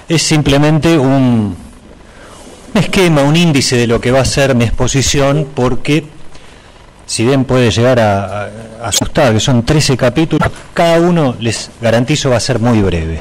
es simplemente un esquema, un índice de lo que va a ser mi exposición, porque si bien puede llegar a asustar, que son 13 capítulos, cada uno, les garantizo, va a ser muy breve.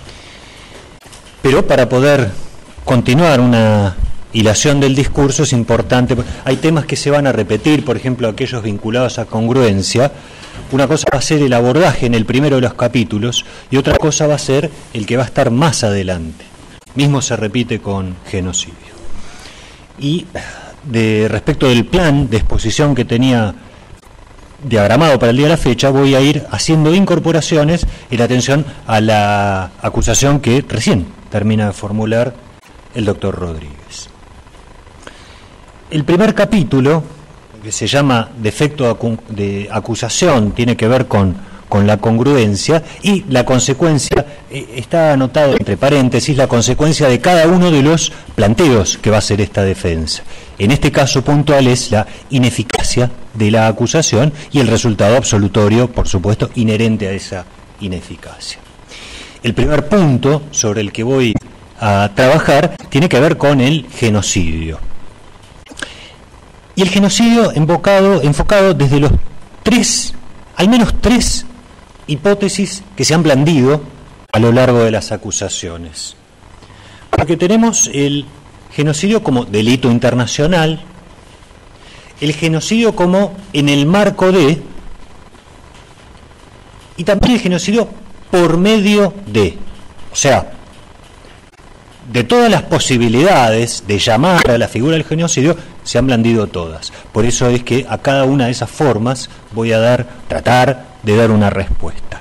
Pero para poder continuar una hilación del discurso es importante, hay temas que se van a repetir, por ejemplo, aquellos vinculados a congruencia. Una cosa va a ser el abordaje en el primero de los capítulos y otra cosa va a ser el que va a estar más adelante. Mismo se repite con genocidio. Y respecto del plan de exposición que tenía diagramado para el día de la fecha, voy a ir haciendo incorporaciones en atención a la acusación que recién termina de formular el doctor Rodríguez. El primer capítulo, que se llama defecto de acusación, tiene que ver con la congruencia, y la consecuencia, está anotado entre paréntesis, la consecuencia de cada uno de los planteos que va a hacer esta defensa. En este caso puntual es la ineficacia de la acusación y el resultado absolutorio, por supuesto, inherente a esa ineficacia. El primer punto sobre el que voy a trabajar tiene que ver con el genocidio. Y el genocidio enfocado desde los al menos tres hipótesis que se han blandido a lo largo de las acusaciones. Porque tenemos el genocidio como delito internacional, el genocidio como en el marco de, y también el genocidio por medio de. O sea, de todas las posibilidades de llamar a la figura del genocidio, se han blandido todas. Por eso es que a cada una de esas formas voy a tratar de dar una respuesta.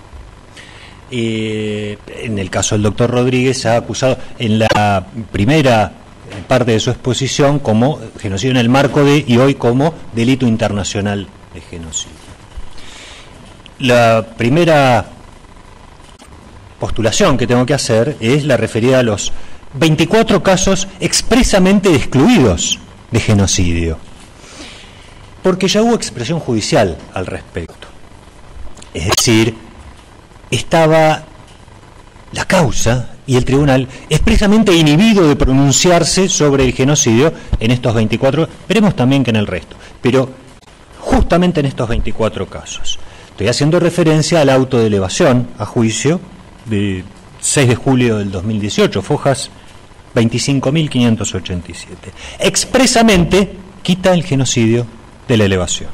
En el caso del doctor Rodríguez, se ha acusado en la primera parte de su exposición como genocidio en el marco de, y hoy como delito internacional de genocidio. La primera postulación que tengo que hacer es la referida a los 24 casos expresamente excluidos de genocidio, porque ya hubo expresión judicial al respecto. Es decir, estaba la causa y el tribunal expresamente inhibido de pronunciarse sobre el genocidio en estos 24, veremos también que en el resto, pero justamente en estos 24 casos. Estoy haciendo referencia al auto de elevación a juicio de 6 de julio del 2018, fojas 25.587. Expresamente quita el genocidio de la elevación.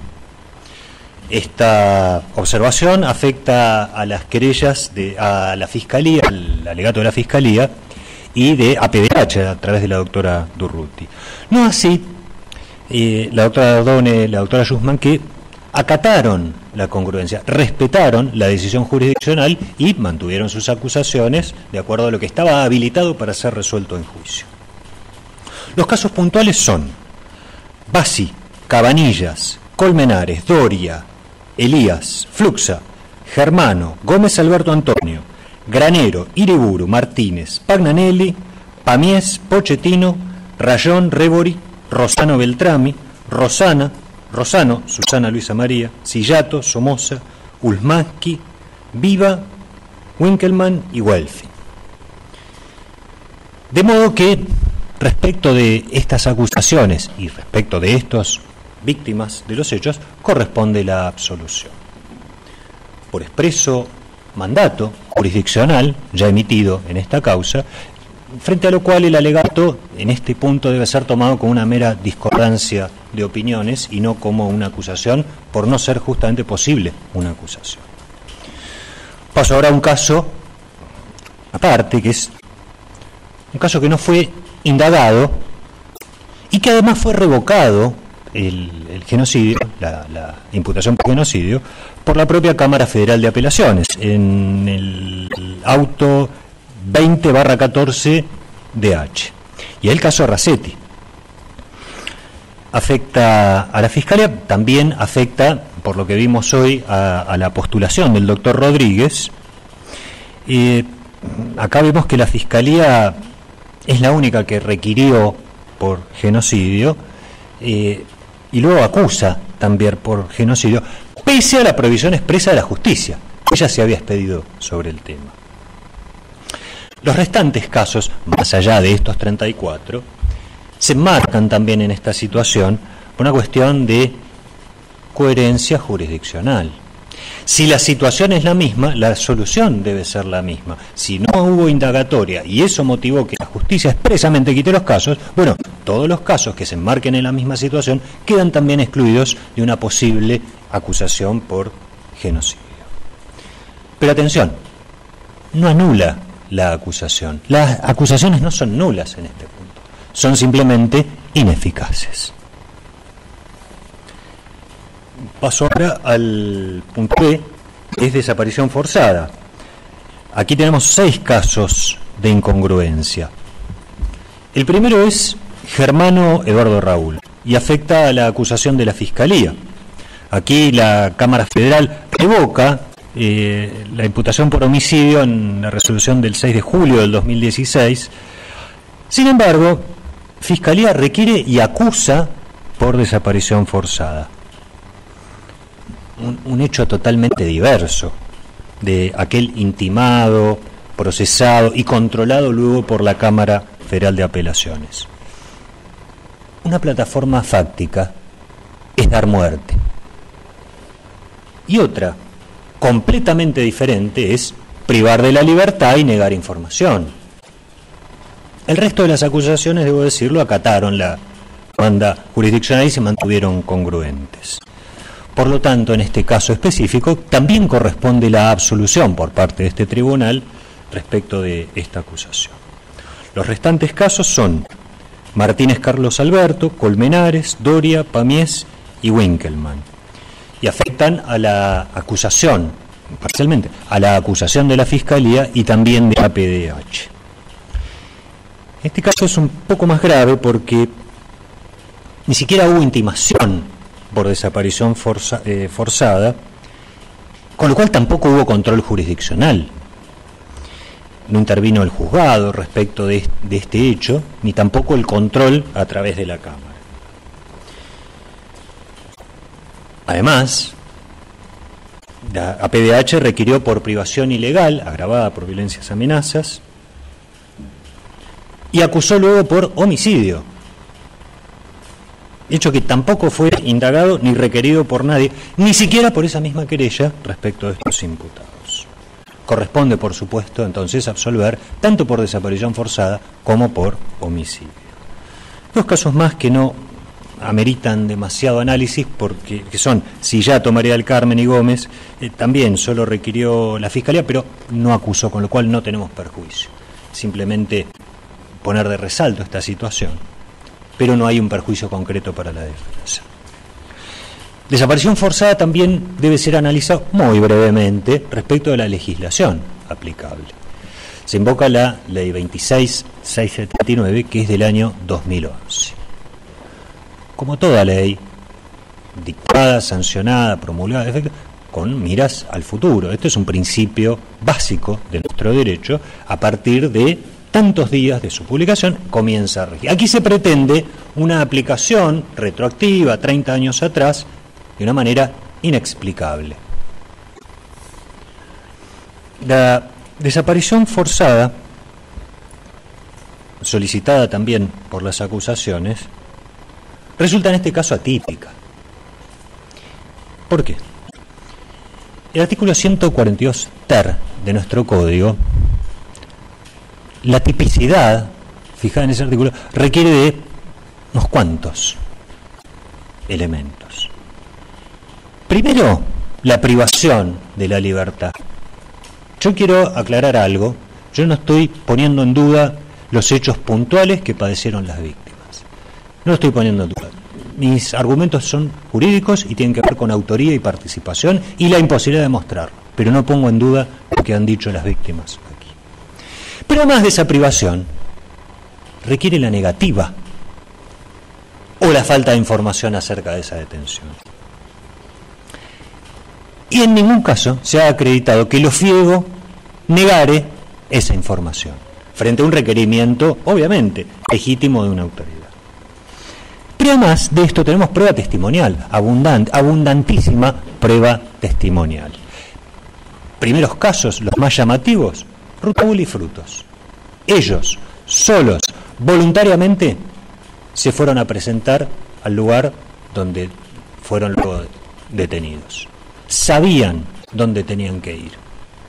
Esta observación afecta a las querellas a la Fiscalía, al alegato de la Fiscalía y de APDH a través de la doctora Durruti. No así la doctora Ardone, la doctora Yusman, que acataron la congruencia, respetaron la decisión jurisdiccional y mantuvieron sus acusaciones de acuerdo a lo que estaba habilitado para ser resuelto en juicio. Los casos puntuales son Bassi, Cabanillas, Colmenares, Doria, Elías, Fluxa, Germano, Gómez Alberto Antonio, Granero, Iriburu, Martínez, Pagnanelli, Pamies, Pochettino, Rayón, Rebori, Rosano Beltrami, Rosano, Susana Luisa María, Sillato, Somoza, Ulmansky, Viva, Winkelmann y Welfi. De modo que, respecto de estas acusaciones y respecto de estos víctimas de los hechos, corresponde la absolución. Por expreso mandato jurisdiccional, ya emitido en esta causa, frente a lo cual el alegato en este punto debe ser tomado como una mera discordancia de opiniones y no como una acusación, por no ser justamente posible una acusación. Paso ahora a un caso aparte, que es un caso que no fue indagado y que además fue revocado el genocidio, la imputación por genocidio, por la propia Cámara Federal de Apelaciones, en el auto 20/14 DH. Y el caso Rasetti afecta a la Fiscalía, también afecta, por lo que vimos hoy, a la postulación del doctor Rodríguez. Acá vemos que la Fiscalía es la única que requirió por genocidio y luego acusa también por genocidio, pese a la prohibición expresa de la justicia. Ella se había expedido sobre el tema. Los restantes casos, más allá de estos 34, se enmarcan también en esta situación por una cuestión de coherencia jurisdiccional. Si la situación es la misma, la solución debe ser la misma. Si no hubo indagatoria y eso motivó que la justicia expresamente quite los casos, bueno, todos los casos que se enmarquen en la misma situación quedan también excluidos de una posible acusación por genocidio. Pero atención, no anula la acusación. Las acusaciones no son nulas en este punto, son simplemente ineficaces. Paso ahora al punto B, que es desaparición forzada. Aquí tenemos 6 casos de incongruencia. El primero es Germano Eduardo Raúl y afecta a la acusación de la Fiscalía. Aquí la Cámara Federal revoca la imputación por homicidio en la resolución del 6 de julio del 2016. Sin embargo, Fiscalía requiere y acusa por desaparición forzada. Un hecho totalmente diverso de aquel intimado, procesado y controlado luego por la Cámara Federal de Apelaciones. Una plataforma fáctica es dar muerte. Y otra, completamente diferente, es privar de la libertad y negar información. El resto de las acusaciones, debo decirlo, acataron la banda jurisdiccional y se mantuvieron congruentes. Por lo tanto, en este caso específico, también corresponde la absolución por parte de este tribunal respecto de esta acusación. Los restantes casos son Martínez Carlos Alberto, Colmenares, Doria, Pamies y Winkelmann, y afectan a la acusación, parcialmente, a la acusación de la Fiscalía y también de APDH. Este caso es un poco más grave porque ni siquiera hubo intimación por desaparición forzada, con lo cual tampoco hubo control jurisdiccional. No intervino el juzgado respecto de este hecho, ni tampoco el control a través de la Cámara. Además, la APDH requirió por privación ilegal, agravada por violencias amenazas, y acusó luego por homicidio, hecho que tampoco fue indagado ni requerido por nadie, ni siquiera por esa misma querella respecto de estos imputados. Corresponde, por supuesto, entonces absolver tanto por desaparición forzada como por homicidio. 2 casos más que no ameritan demasiado análisis, porque que son Sillato, María del Carmen y Gómez, también solo requirió la Fiscalía, pero no acusó, con lo cual no tenemos perjuicio. Simplemente poner de resalto esta situación, pero no hay un perjuicio concreto para la defensa. Desaparición forzada también debe ser analizado muy brevemente respecto de la legislación aplicable. Se invoca la Ley 26.679, que es del año 2011. Como toda ley, dictada, sancionada, promulgada, con miras al futuro. Esto es un principio básico de nuestro derecho. A partir de tantos días de su publicación comienza a regir. Aquí se pretende una aplicación retroactiva 30 años atrás de una manera inexplicable. La desaparición forzada, solicitada también por las acusaciones, resulta en este caso atípica. ¿Por qué? El artículo 142 ter de nuestro código, la tipicidad fijada en ese artículo requiere de unos cuantos elementos. Primero, la privación de la libertad. Yo quiero aclarar algo. Yo no estoy poniendo en duda los hechos puntuales que padecieron las víctimas. No lo estoy poniendo en duda. Mis argumentos son jurídicos y tienen que ver con autoría y participación y la imposibilidad de mostrarlo. Pero no pongo en duda lo que han dicho las víctimas. Pero además de esa privación, requiere la negativa o la falta de información acerca de esa detención. Y en ningún caso se ha acreditado que lo fiego negare esa información, frente a un requerimiento, obviamente, legítimo de una autoridad. Pero además de esto tenemos prueba testimonial, abundantísima prueba testimonial. Primeros casos, los más llamativos, Rutabul y Frutos. ellos, solos, voluntariamente, se fueron a presentar al lugar donde fueron luego detenidos. Sabían dónde tenían que ir.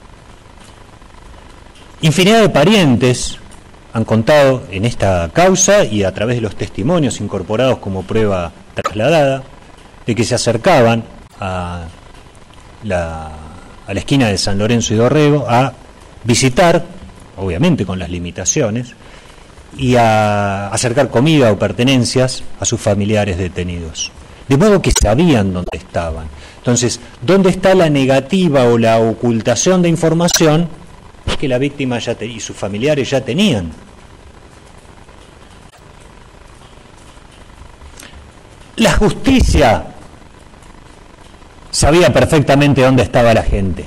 Infinidad de parientes han contado en esta causa y a través de los testimonios incorporados como prueba trasladada de que se acercaban a la esquina de San Lorenzo y Dorrego a visitar, obviamente con las limitaciones, y a acercar comida o pertenencias a sus familiares detenidos. De modo que sabían dónde estaban. Entonces, ¿dónde está la negativa o la ocultación de información que la víctima y sus familiares ya tenían? La justicia sabía perfectamente dónde estaba la gente.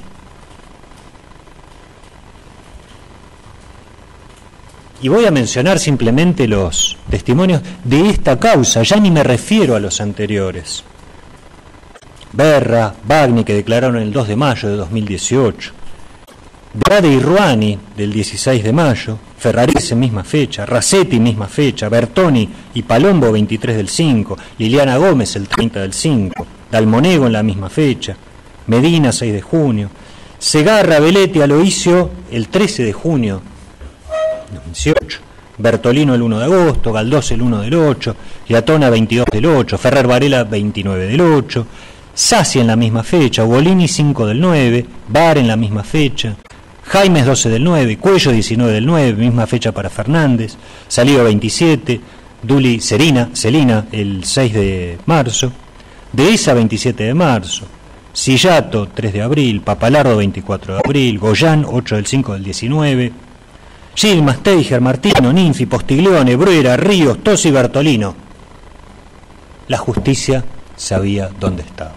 Y voy a mencionar simplemente los testimonios de esta causa, ya ni me refiero a los anteriores. Berra, Bagni, que declararon el 2 de mayo de 2018. Brade y Ruani, del 16 de mayo. Ferrarese, misma fecha. Racetti, misma fecha. Bertoni y Palombo, 23 del 5. Liliana Gómez, el 30 del 5. Dalmonego, en la misma fecha. Medina, 6 de junio. Segarra, Belletti, Aloisio, el 13 de junio. 2018. Bertolino el 1 de agosto, Galdós el 1 del 8, Giatona 22 del 8, Ferrer Varela 29 del 8, Sassi en la misma fecha, Ugolini 5 del 9, Bar en la misma fecha, Jaimes 12 del 9, Cuello 19 del 9, misma fecha para Fernández, Salido 27, Duli Celina el 6 de marzo, Dehesa 27 de marzo, Sillato 3 de abril, Papalardo 24 de abril, Goyán 8 del 5 del 19, Gilma, Steiger, Martino, Ninfi, Postiglione, Bruera, Ríos, Tosi y Bertolino. La justicia sabía dónde estaba.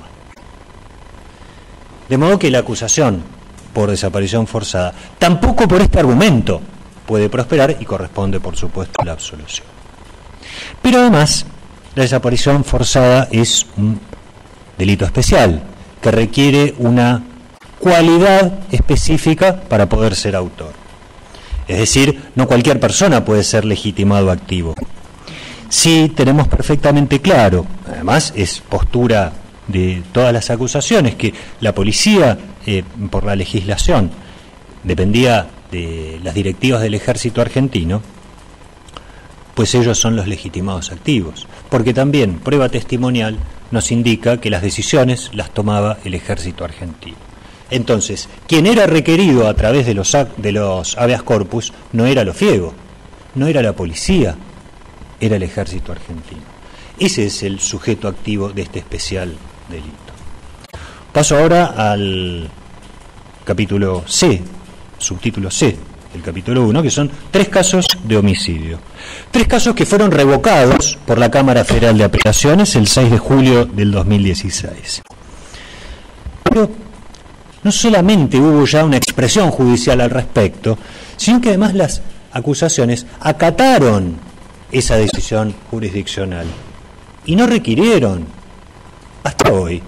De modo que la acusación por desaparición forzada, tampoco por este argumento, puede prosperar y corresponde, por supuesto, la absolución. Pero además, la desaparición forzada es un delito especial que requiere una cualidad específica para poder ser autor. Es decir, no cualquier persona puede ser legitimado activo. Sí tenemos perfectamente claro, además es postura de todas las acusaciones, que la policía, por la legislación, dependía de las directivas del ejército argentino, pues ellos son los legitimados activos. Porque también prueba testimonial nos indica que las decisiones las tomaba el ejército argentino. Entonces, quien era requerido a través de los habeas corpus no era lo Fiego, no era la policía, era el ejército argentino. Ese es el sujeto activo de este especial delito. Paso ahora al capítulo C, subtítulo C del capítulo 1, que son 3 casos de homicidio. 3 casos que fueron revocados por la Cámara Federal de Apelaciones el 6 de julio del 2016. Pero no solamente hubo ya una expresión judicial al respecto, sino que además las acusaciones acataron esa decisión jurisdiccional y no requirieron hasta hoy,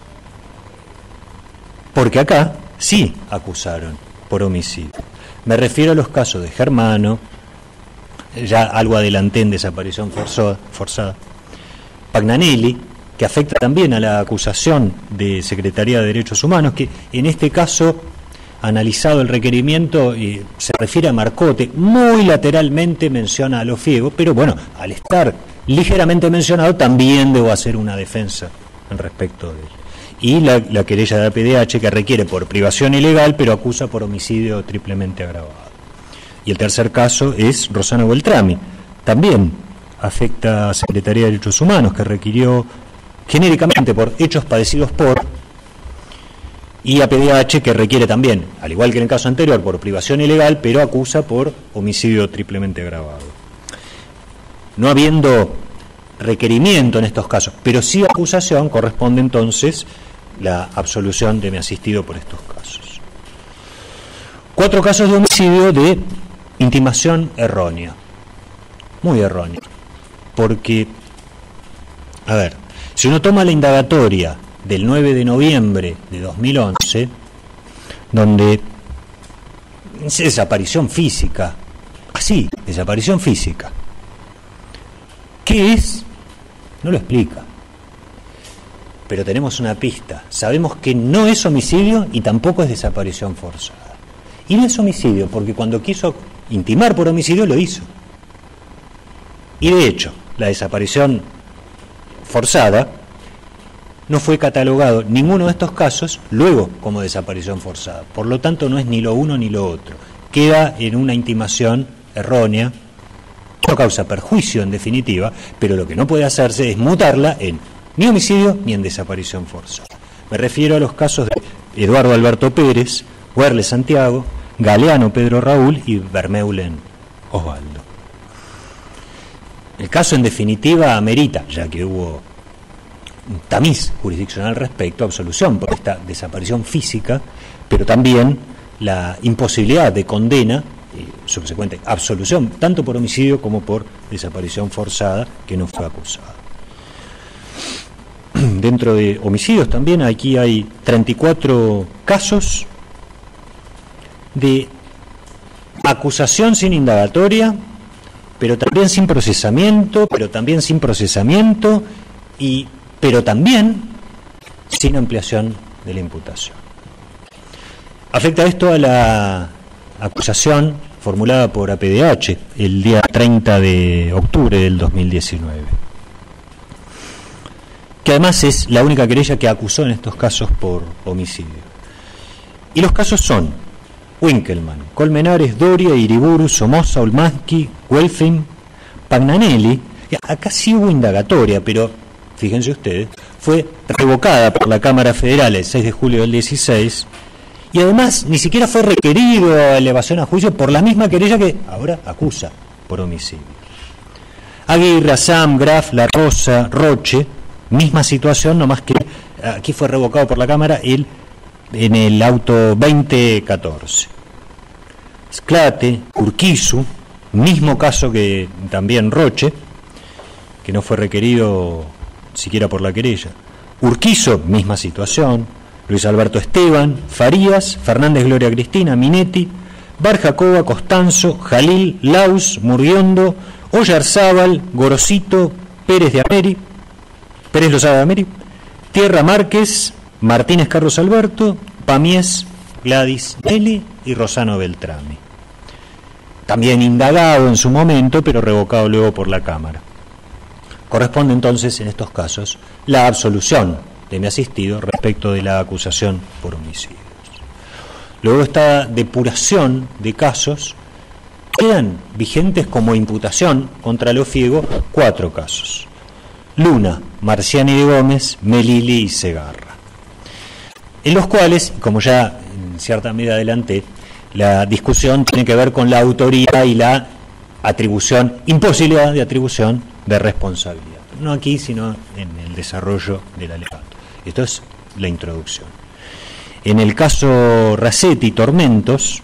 porque acá sí acusaron por homicidio. Me refiero a los casos de Germano, ya algo adelanté en desaparición forzada, Pagnanelli, que afecta también a la acusación de Secretaría de Derechos Humanos, que en este caso, analizado el requerimiento, se refiere a Marcote, muy lateralmente menciona a Lo Fiego, pero bueno, al estar ligeramente mencionado también debo hacer una defensa en respecto de él. Y la querella de APDH, que requiere por privación ilegal, pero acusa por homicidio triplemente agravado. Y el tercer caso es Rosana Beltrami, también afecta a Secretaría de Derechos Humanos, que requirió genéricamente por hechos padecidos por, y APDH, que requiere también, al igual que en el caso anterior, por privación ilegal, pero acusa por homicidio triplemente agravado. No habiendo requerimiento en estos casos, pero sí acusación, corresponde entonces la absolución de mi asistido por estos casos. 4 casos de homicidio de intimación errónea, muy errónea, porque, a ver, si uno toma la indagatoria del 9 de noviembre de 2011, donde es desaparición física, Así, desaparición física. ¿Qué es? No lo explica. Pero tenemos una pista. Sabemos que no es homicidio y tampoco es desaparición forzada. Y no es homicidio porque cuando quiso intimar por homicidio lo hizo. Y de hecho, la desaparición forzada no fue catalogado ninguno de estos casos luego como desaparición forzada. Por lo tanto, no es ni lo uno ni lo otro. Queda en una intimación errónea, que no causa perjuicio en definitiva, pero lo que no puede hacerse es mutarla en ni homicidio ni en desaparición forzada. Me refiero a los casos de Eduardo Alberto Pérez, Werle Santiago, Galeano Pedro Raúl y Vermeulen Osvaldo. El caso en definitiva amerita, ya que hubo un tamiz jurisdiccional respecto a absolución por esta desaparición física, pero también la imposibilidad de condena y subsecuente absolución, tanto por homicidio como por desaparición forzada, que no fue acusada. Dentro de homicidios también aquí hay 34 casos de acusación sin indagatoria, pero también sin procesamiento, pero también sin ampliación de la imputación. Afecta esto a la acusación formulada por APDH el día 30 de octubre del 2019, que además es la única querella que acusó en estos casos por homicidio. Y los casos son Winkelmann, Colmenares, Doria, Iriburu, Somoza, Olmaski, Welfing, Pagnanelli. Acá sí hubo indagatoria, pero fíjense ustedes, fue revocada por la Cámara Federal el 6 de julio del 16 y además ni siquiera fue requerido a elevación a juicio por la misma querella que ahora acusa por homicidio. Aguirre, Assam, Graf, La Rosa, Roche, misma situación, nomás que aquí fue revocado por la Cámara en el auto 2014. Sclate, Urquizu, mismo caso que también Roche, que no fue requerido siquiera por la querella. Urquizo, misma situación. Luis Alberto Esteban, Farías, Fernández Gloria Cristina, Minetti, Barjacoba, Costanzo, Jalil, Laus, Murguiondo, Oyarzábal, Gorosito, Pérez Lozada de Ameri, Tierra Márquez, Martínez Carlos Alberto, Pamies, Gladys Nelly y Rosano Beltrami. También indagado en su momento, pero revocado luego por la Cámara. Corresponde entonces en estos casos la absolución de mi asistido respecto de la acusación por homicidios. Luego esta depuración de casos, quedan vigentes como imputación contra Lofiego 4 casos: Luna, Marciani de Gómez, Melili y Segarra, en los cuales, como ya en cierta medida adelanté, la discusión tiene que ver con la autoría y la atribución, imposibilidad de atribución de responsabilidad. No aquí, sino en el desarrollo del alegato. Esto es la introducción. En el caso Racetti Tormentos,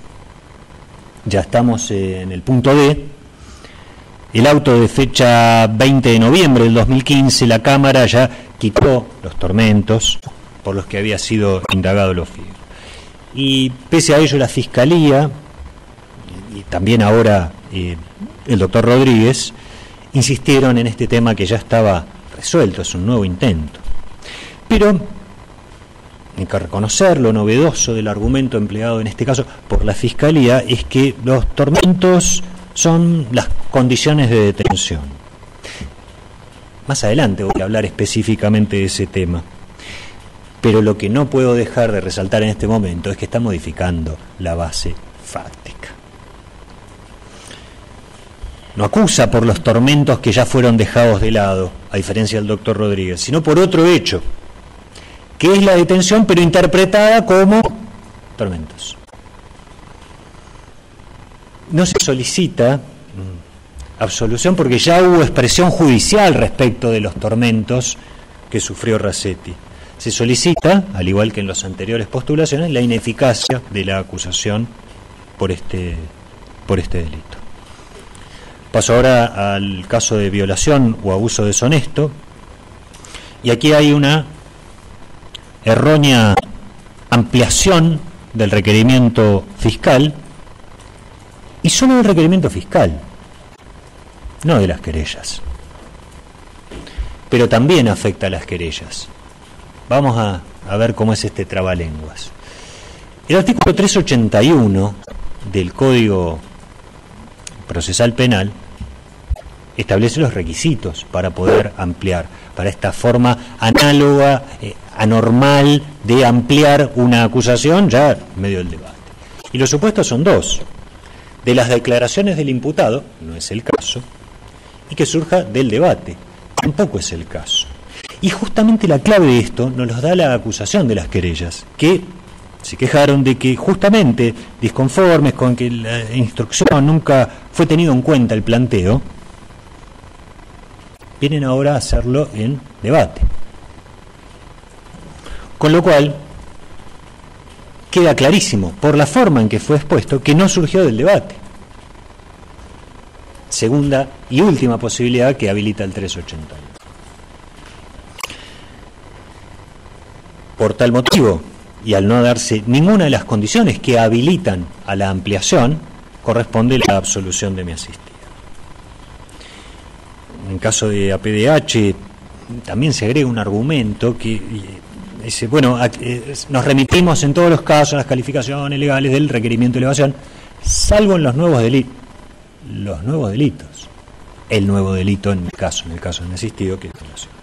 ya estamos en el punto D. El auto de fecha 20 de noviembre del 2015, la Cámara ya quitó los tormentos por los que había sido indagado Lofiego. Y pese a ello la Fiscalía, y también ahora el doctor Rodríguez, insistieron en este tema que ya estaba resuelto, es un nuevo intento. Pero hay que reconocer lo novedoso del argumento empleado en este caso por la Fiscalía, es que los tormentos son las condiciones de detención. Más adelante voy a hablar específicamente de ese tema, pero lo que no puedo dejar de resaltar en este momento es que está modificando la base fáctica. No acusa por los tormentos que ya fueron dejados de lado, a diferencia del doctor Rodríguez, sino por otro hecho, que es la detención, pero interpretada como tormentos. No se solicita absolución porque ya hubo expresión judicial respecto de los tormentos que sufrió Racetti. Se solicita, al igual que en las anteriores postulaciones, la ineficacia de la acusación por este delito. Paso ahora al caso de violación o abuso deshonesto, y aquí hay una errónea ampliación del requerimiento fiscal y solo del requerimiento fiscal, no de las querellas. Pero también afecta a las querellas. Vamos a ver cómo es este trabalenguas. El artículo 381 del Código Procesal Penal establece los requisitos para poder ampliar, para esta forma análoga, anormal de ampliar una acusación ya en medio del debate. Y los supuestos son dos: de las declaraciones del imputado, no es el caso, y que surja del debate, tampoco es el caso. Y justamente la clave de esto nos los da la acusación de las querellas, que se quejaron de que justamente disconformes con que la instrucción nunca fue tenido en cuenta el planteo, vienen ahora a hacerlo en debate. Con lo cual, queda clarísimo, por la forma en que fue expuesto, que no surgió del debate. Segunda y última posibilidad que habilita el 381. Por tal motivo, y al no darse ninguna de las condiciones que habilitan a la ampliación, corresponde la absolución de mi asistida. En caso de APDH, también se agrega un argumento que dice, bueno, nos remitimos en todos los casos a las calificaciones legales del requerimiento de elevación, salvo en los nuevos delitos. Los nuevos delitos. El nuevo delito en el caso de mi asistido, que es violación.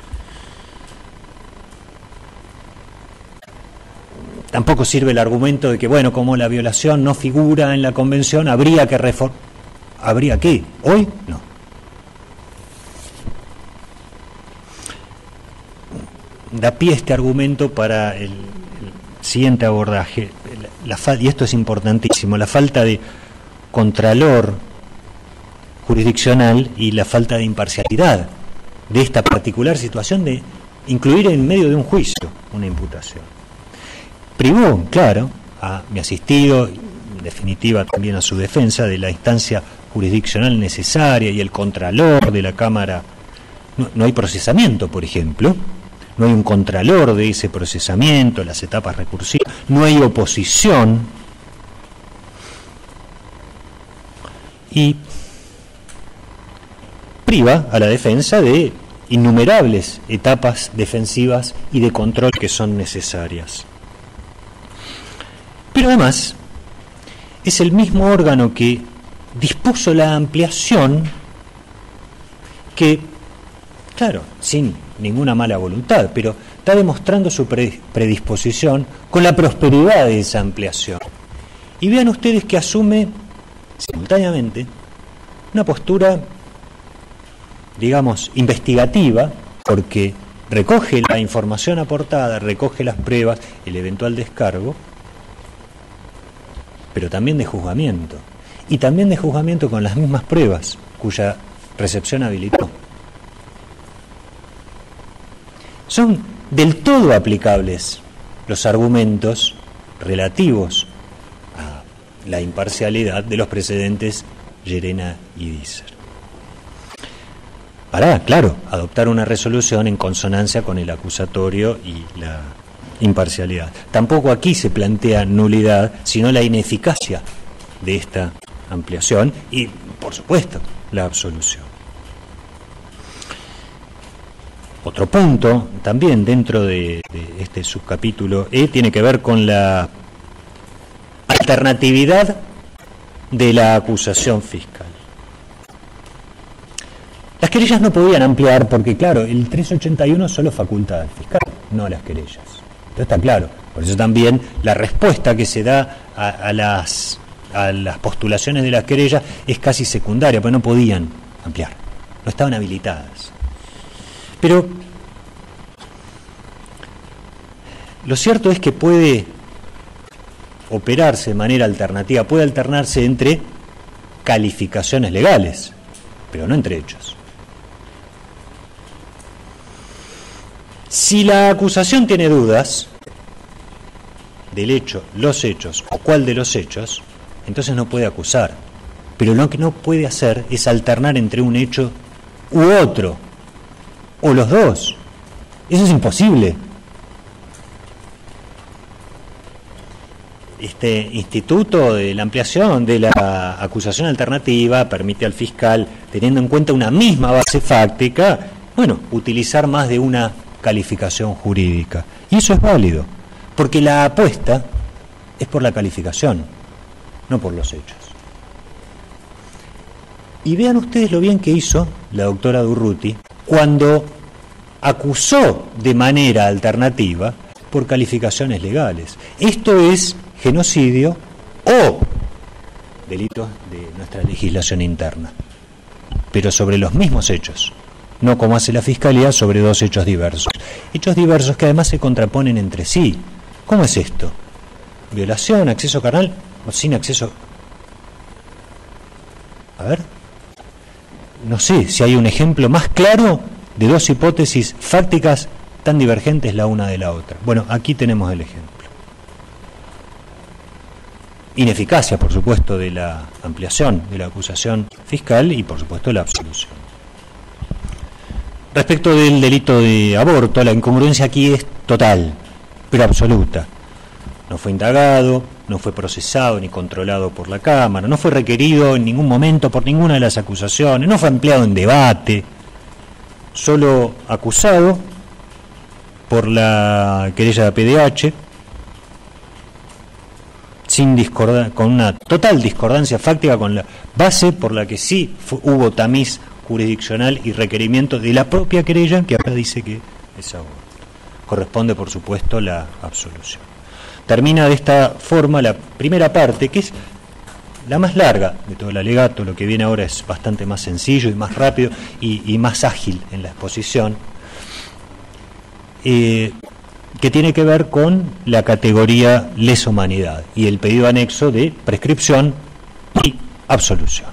Tampoco sirve el argumento de que, bueno, como la violación no figura en la convención, habría que reformar. ¿Habría qué? ¿Hoy? No. Da pie este argumento para el siguiente abordaje, y esto es importantísimo, la falta de contralor jurisdiccional y la falta de imparcialidad de esta particular situación de incluir en medio de un juicio una imputación. Privó, claro, a mi asistido, en definitiva también a su defensa, de la instancia jurisdiccional necesaria y el contralor de la Cámara. No hay procesamiento, por ejemplo. No hay un contralor de ese procesamiento, las etapas recursivas, no hay oposición. Y priva a la defensa de innumerables etapas defensivas y de control que son necesarias. Pero además, es el mismo órgano que dispuso la ampliación que, claro, sin ninguna mala voluntad, pero está demostrando su predisposición con la prosperidad de esa ampliación. Y vean ustedes que asume simultáneamente una postura, digamos, investigativa, porque recoge la información aportada, recoge las pruebas, el eventual descargo, pero también de juzgamiento, y también de juzgamiento con las mismas pruebas, cuya recepción habilitó. Son del todo aplicables los argumentos relativos a la imparcialidad de los precedentes Llerena y Dícer. Para, claro, adoptar una resolución en consonancia con el acusatorio y la imparcialidad. Tampoco aquí se plantea nulidad, sino la ineficacia de esta ampliación y, por supuesto, la absolución. Otro punto, también dentro de este subcapítulo E, tiene que ver con la alternatividad de la acusación fiscal. Las querellas no podían ampliar porque, claro, el 381 solo faculta al fiscal, no a las querellas. Esto está claro. Por eso también la respuesta que se da a las postulaciones de las querellas es casi secundaria, porque no podían ampliar, no estaban habilitadas. Pero lo cierto es que puede operarse de manera alternativa, puede alternarse entre calificaciones legales, pero no entre hechos. Si la acusación tiene dudas del hecho, los hechos o cuál de los hechos, entonces no puede acusar. Pero lo que no puede hacer es alternar entre un hecho u otro, o los dos. Eso es imposible. este instituto de la ampliación de la acusación alternativa permite al fiscal, teniendo en cuenta una misma base fáctica, bueno, utilizar más de una calificación jurídica. Y eso es válido, porque la apuesta es por la calificación, no por los hechos. Y vean ustedes lo bien que hizo la doctora Durruti cuando acusó de manera alternativa por calificaciones legales. Esto es genocidio o delitos de nuestra legislación interna, pero sobre los mismos hechos, no como hace la Fiscalía sobre dos hechos diversos. Hechos diversos que además se contraponen entre sí. ¿Cómo es esto? ¿Violación, acceso carnal o sin acceso? A ver, no sé si hay un ejemplo más claro de dos hipótesis fácticas tan divergentes la una de la otra. Bueno, aquí tenemos el ejemplo. Ineficacia, por supuesto, de la ampliación de la acusación fiscal y, por supuesto, la absolución. Respecto del delito de aborto, la incongruencia aquí es total, pero absoluta. No fue indagado, no fue procesado ni controlado por la Cámara, no fue requerido en ningún momento por ninguna de las acusaciones, no fue empleado en debate, solo acusado por la querella de PDH, con una total discordancia fáctica con la base por la que sí hubo tamiz jurisdiccional y requerimiento de la propia querella, que ahora dice que es aborto. Corresponde, por supuesto, la absolución. Termina de esta forma la primera parte, que es la más larga de todo el alegato. Lo que viene ahora es bastante más sencillo y más rápido y más ágil en la exposición, que tiene que ver con la categoría lesa humanidad y el pedido anexo de prescripción y absolución.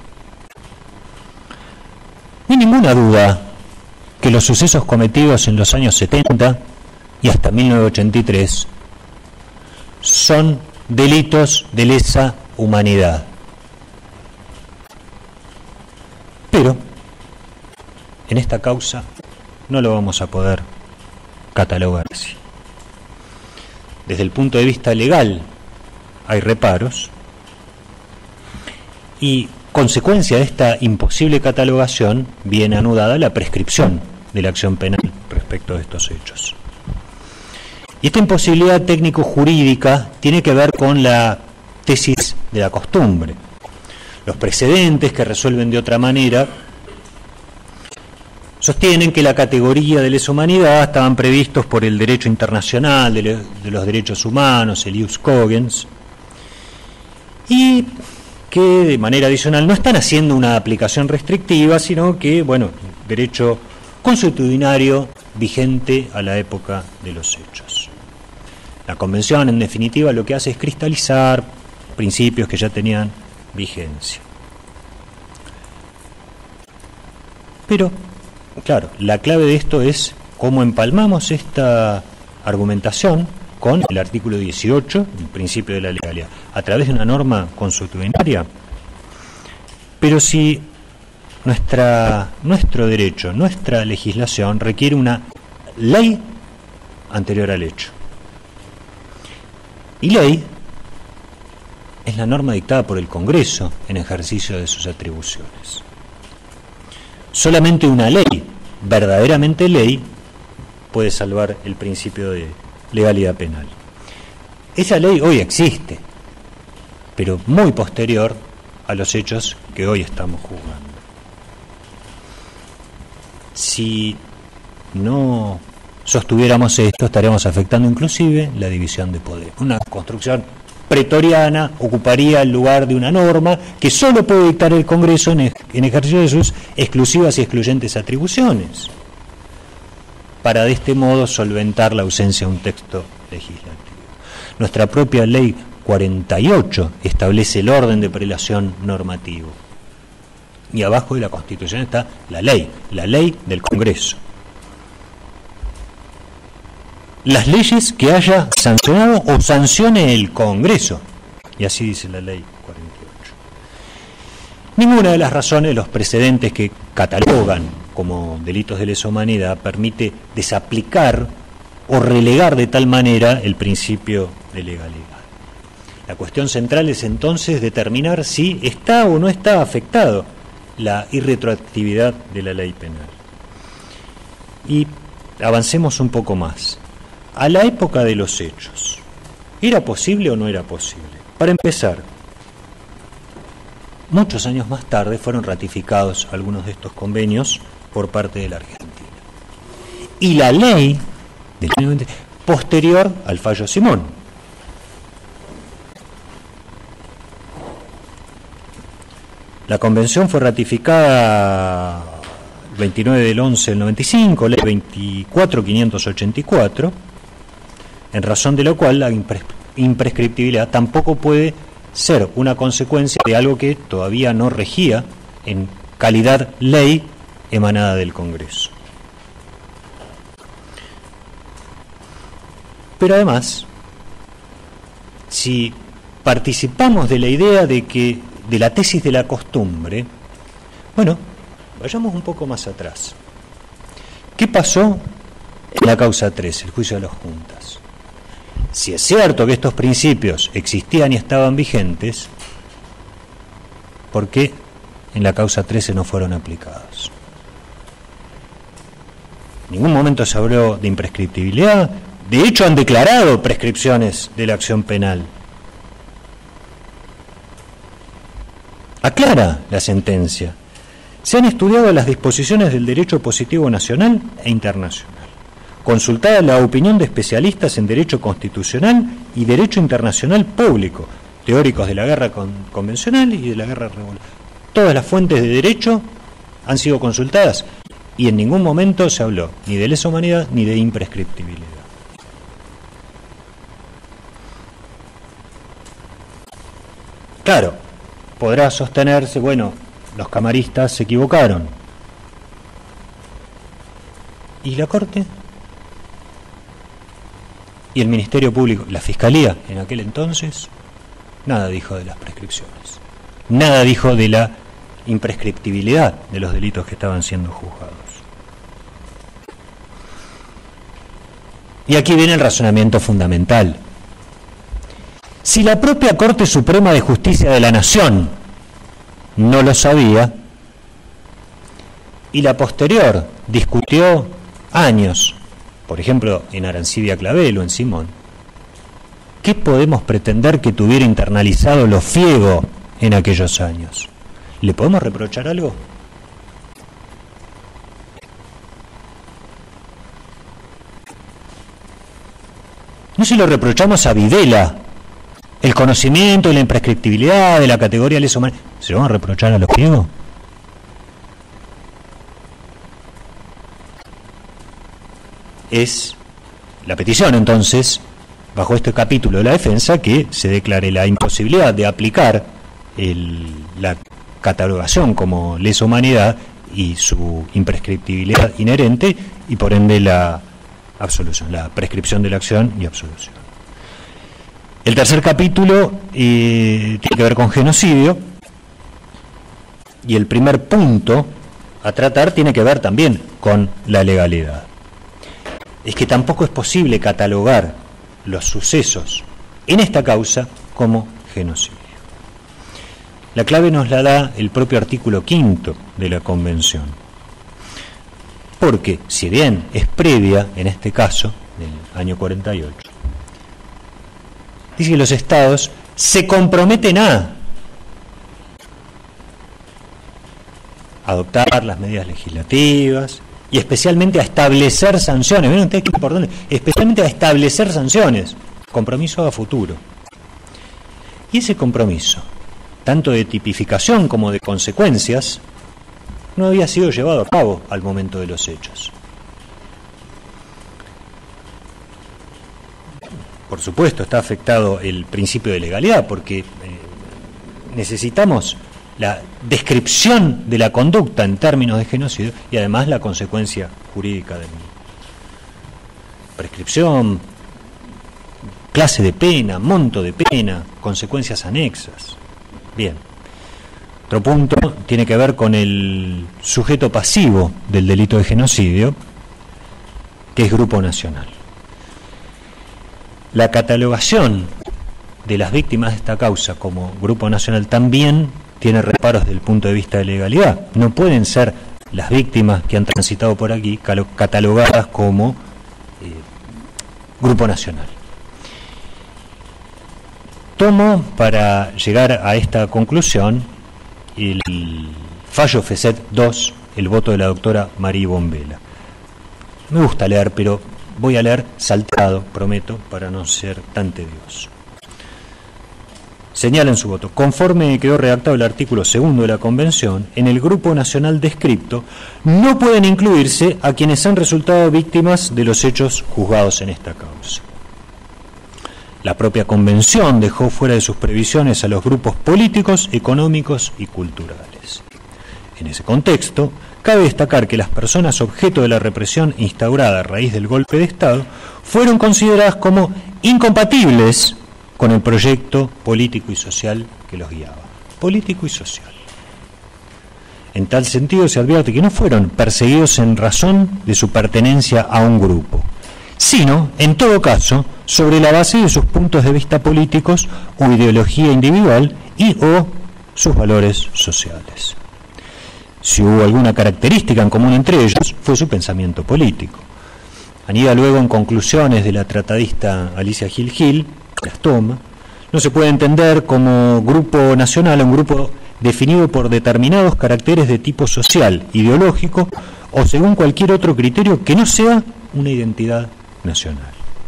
No hay ninguna duda que los sucesos cometidos en los años 70 y hasta 1983 son delitos de lesa humanidad. Pero en esta causa no lo vamos a poder catalogar así. Desde el punto de vista legal hay reparos y consecuencia de esta imposible catalogación viene anudada la prescripción de la acción penal respecto de estos hechos. Y esta imposibilidad técnico-jurídica tiene que ver con la tesis de la costumbre. Los precedentes que resuelven de otra manera sostienen que la categoría de lesa humanidad estaban previstos por el derecho internacional de los derechos humanos, el ius cogens, y que de manera adicional no están haciendo una aplicación restrictiva, sino que, bueno, derecho consuetudinario vigente a la época de los hechos. La Convención, en definitiva, lo que hace es cristalizar principios que ya tenían vigencia. Pero, claro, la clave de esto es cómo empalmamos esta argumentación con el artículo 18, el principio de la legalidad, a través de una norma consuetudinaria. Pero si nuestro derecho, nuestra legislación requiere una ley anterior al hecho. Y ley es la norma dictada por el Congreso en ejercicio de sus atribuciones. Solamente una ley, verdaderamente ley, puede salvar el principio de legalidad penal. Esa ley hoy existe, pero muy posterior a los hechos que hoy estamos juzgando. Si no sostuviéramos esto, estaríamos afectando inclusive la división de poder. Una construcción pretoriana ocuparía el lugar de una norma que solo puede dictar el Congreso en ejercicio de sus exclusivas y excluyentes atribuciones, para de este modo solventar la ausencia de un texto legislativo. Nuestra propia ley 48 establece el orden de prelación normativo. Y abajo de la Constitución está la ley del Congreso. Las leyes que haya sancionado o sancione el Congreso. Y así dice la ley 48. Ninguna de las razones, los precedentes que catalogan como delitos de lesa humanidad, permite desaplicar o relegar de tal manera el principio de legalidad. La cuestión central es entonces determinar si está o no está afectado la irretroactividad de la ley penal. Y avancemos un poco más. A la época de los hechos, ¿era posible o no era posible? Para empezar, muchos años más tarde fueron ratificados algunos de estos convenios por parte de la Argentina. Y la ley del año 20, posterior al fallo Simón. La convención fue ratificada el 29 del 11 del 95, ley 24.584, en razón de lo cual la imprescriptibilidad tampoco puede ser una consecuencia de algo que todavía no regía en calidad ley emanada del Congreso. Pero además, si participamos de la idea de la tesis de la costumbre, bueno, vayamos un poco más atrás. ¿Qué pasó en la causa 3, el juicio de las juntas? Si es cierto que estos principios existían y estaban vigentes, ¿por qué en la causa 13 no fueron aplicados? En ningún momento se habló de imprescriptibilidad. De hecho, han declarado prescripciones de la acción penal. Aclara la sentencia. Se han estudiado las disposiciones del derecho positivo nacional e internacional. Consultada la opinión de especialistas en derecho constitucional y derecho internacional público, teóricos de la guerra convencional y de la guerra revolucionaria. Todas las fuentes de derecho han sido consultadas y en ningún momento se habló ni de lesa humanidad ni de imprescriptibilidad. Claro, podrá sostenerse, bueno, los camaristas se equivocaron. ¿Y la Corte? ¿Y el Ministerio Público? ¿La Fiscalía en aquel entonces? Nada dijo de las prescripciones. Nada dijo de la imprescriptibilidad de los delitos que estaban siendo juzgados. Y aquí viene el razonamiento fundamental. Si la propia Corte Suprema de Justicia de la Nación no lo sabía, y la posterior discutió años, por ejemplo en Arancibia Clavel o en Simón, ¿qué podemos pretender que tuviera internalizado lo Fiego en aquellos años? ¿Le podemos reprochar algo? No se lo reprochamos a Videla, el conocimiento y la imprescriptibilidad de la categoría lesa humanidad. ¿Se lo van a reprochar a los Fiego? Es la petición, entonces, bajo este capítulo de la defensa, que se declare la imposibilidad de aplicar la catalogación como lesa humanidad y su imprescriptibilidad inherente, y por ende la absolución, la prescripción de la acción y absolución. El tercer capítulo tiene que ver con genocidio, y el primer punto a tratar tiene que ver también con la legalidad. Es que tampoco es posible catalogar los sucesos en esta causa como genocidio. La clave nos la da el propio artículo 5 de la Convención. Porque, si bien es previa, en este caso, del año 48, dice que los estados se comprometen a adoptar las medidas legislativas y especialmente a establecer sanciones. ¿Ven ustedes qué importante? Especialmente a establecer sanciones. Compromiso a futuro. Y ese compromiso, tanto de tipificación como de consecuencias, no había sido llevado a cabo al momento de los hechos. Por supuesto, está afectado el principio de legalidad, porque necesitamos la descripción de la conducta en términos de genocidio y además la consecuencia jurídica del mismo. Prescripción, clase de pena, monto de pena, consecuencias anexas. Bien. Otro punto tiene que ver con el sujeto pasivo del delito de genocidio, que es Grupo Nacional. La catalogación de las víctimas de esta causa como Grupo Nacional también tiene reparos desde el punto de vista de legalidad. No pueden ser las víctimas que han transitado por aquí catalogadas como Grupo Nacional. Tomo para llegar a esta conclusión el fallo FESET 2, el voto de la doctora María Bombela. Me gusta leer, pero voy a leer salteado, prometo, para no ser tan tedioso. Señala en su voto: conforme quedó redactado el artículo 2 de la Convención, en el Grupo Nacional descripto no pueden incluirse a quienes han resultado víctimas de los hechos juzgados en esta causa. La propia Convención dejó fuera de sus previsiones a los grupos políticos, económicos y culturales. En ese contexto, cabe destacar que las personas objeto de la represión instaurada a raíz del golpe de Estado fueron consideradas como incompatibles con el proyecto político y social que los guiaba. Político y social. En tal sentido se advierte que no fueron perseguidos en razón de su pertenencia a un grupo, sino, en todo caso, sobre la base de sus puntos de vista políticos o ideología individual y o sus valores sociales. Si hubo alguna característica en común entre ellos, fue su pensamiento político. Anida luego en conclusiones de la tratadista Alicia Gil Gil, las toma: no se puede entender como grupo nacional a un grupo definido por determinados caracteres de tipo social, ideológico o según cualquier otro criterio que no sea una identidad nacional.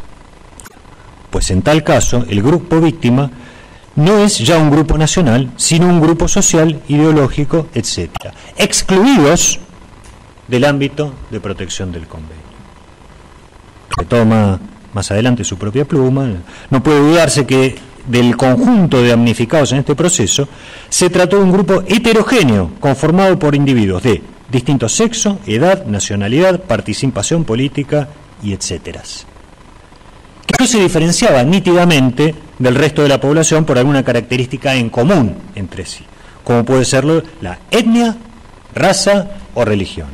Pues en tal caso, el grupo víctima no es ya un grupo nacional, sino un grupo social, ideológico, etc., excluidos del ámbito de protección del convenio. Retoma más adelante su propia pluma: no puede dudarse que del conjunto de damnificados en este proceso se trató de un grupo heterogéneo, conformado por individuos de distinto sexo, edad, nacionalidad, participación política y etcétera, que no se diferenciaba nítidamente del resto de la población por alguna característica en común entre sí, como puede serlo la etnia, raza o religión.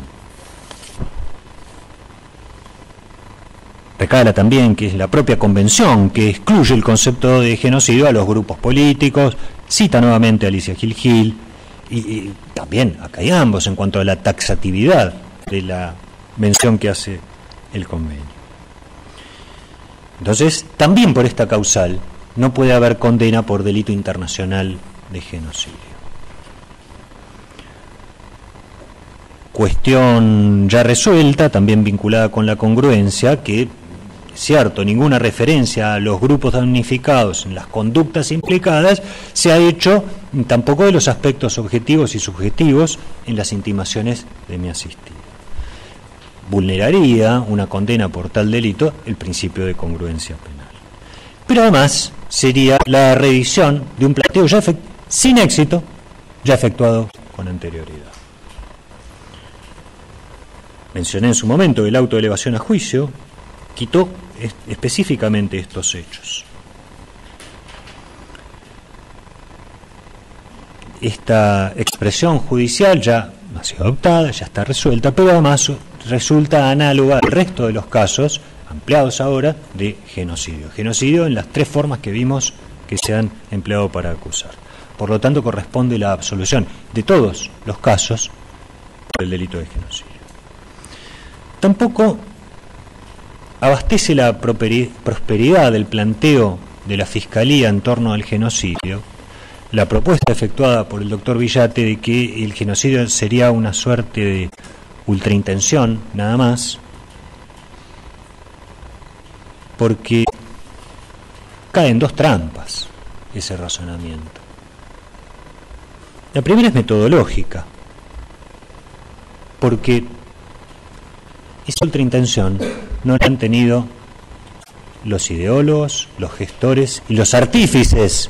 Recala también que es la propia Convención que excluye el concepto de genocidio a los grupos políticos. Cita nuevamente a Alicia Gil Gil y también a Cayambos en cuanto a la taxatividad de la mención que hace el convenio. Entonces, también por esta causal no puede haber condena por delito internacional de genocidio. Cuestión ya resuelta, también vinculada con la congruencia, que cierto, ninguna referencia a los grupos damnificados en las conductas implicadas se ha hecho tampoco de los aspectos objetivos y subjetivos en las intimaciones de mi asistido. Vulneraría una condena por tal delito el principio de congruencia penal. Pero además sería la reedición de un planteo ya sin éxito, ya efectuado con anterioridad. Mencioné en su momento el auto de elevación a juicio quitó específicamente estos hechos. Esta expresión judicial ya ha sido adoptada, ya está resuelta, pero además resulta análoga al resto de los casos ampliados ahora de genocidio. Genocidio en las tres formas que vimos que se han empleado para acusar. Por lo tanto, corresponde la absolución de todos los casos por el delito de genocidio. Tampoco abastece la prosperidad del planteo de la Fiscalía en torno al genocidio la propuesta efectuada por el doctor Villate de que el genocidio sería una suerte de ultraintención, nada más, porque cae en dos trampas ese razonamiento. La primera es metodológica, porque esa ultraintención no la han tenido los ideólogos, los gestores y los artífices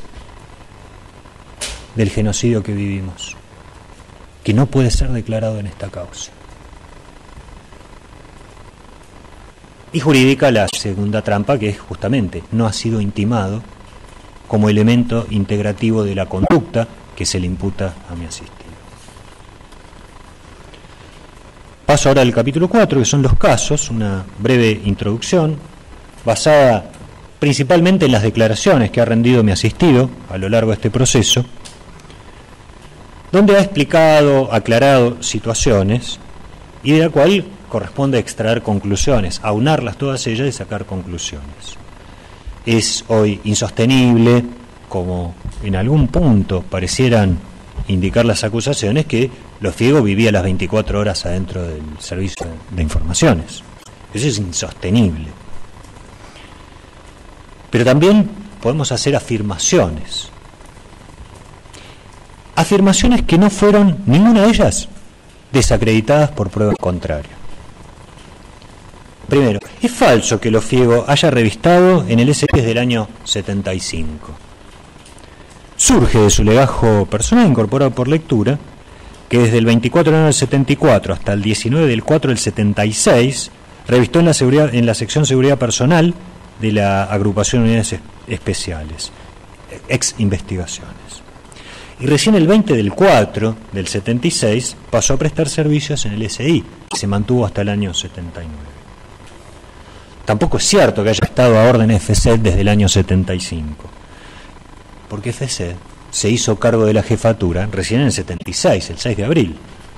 del genocidio que vivimos, que no puede ser declarado en esta causa. Y jurídica la segunda trampa, que es justamente no ha sido intimado como elemento integrativo de la conducta que se le imputa a mi asistido. Paso ahora al capítulo 4, que son los casos, una breve introducción basada principalmente en las declaraciones que ha rendido mi asistido a lo largo de este proceso, donde ha explicado, aclarado situaciones y de la cual corresponde extraer conclusiones, aunarlas todas ellas y sacar conclusiones. Es hoy insostenible, como en algún punto parecieran indicar las acusaciones, que Lofiego vivía las 24 horas adentro del servicio de informaciones. Eso es insostenible. Pero también podemos hacer afirmaciones. Afirmaciones que no fueron, ninguna de ellas, desacreditadas por pruebas contrarias. Primero, es falso que Lofiego haya revistado en el SI desde el año 75. Surge de su legajo personal incorporado por lectura, que desde el 24 de enero del 74 hasta el 19 del 4 del 76 revistó en la sección Seguridad Personal de la Agrupación de Unidades Especiales, ex Investigaciones. Y recién el 20 del 4 del 76 pasó a prestar servicios en el SI, que se mantuvo hasta el año 79. Tampoco es cierto que haya estado a orden FCED desde el año 75, porque FCED se hizo cargo de la jefatura recién en el 76, el 6 de abril.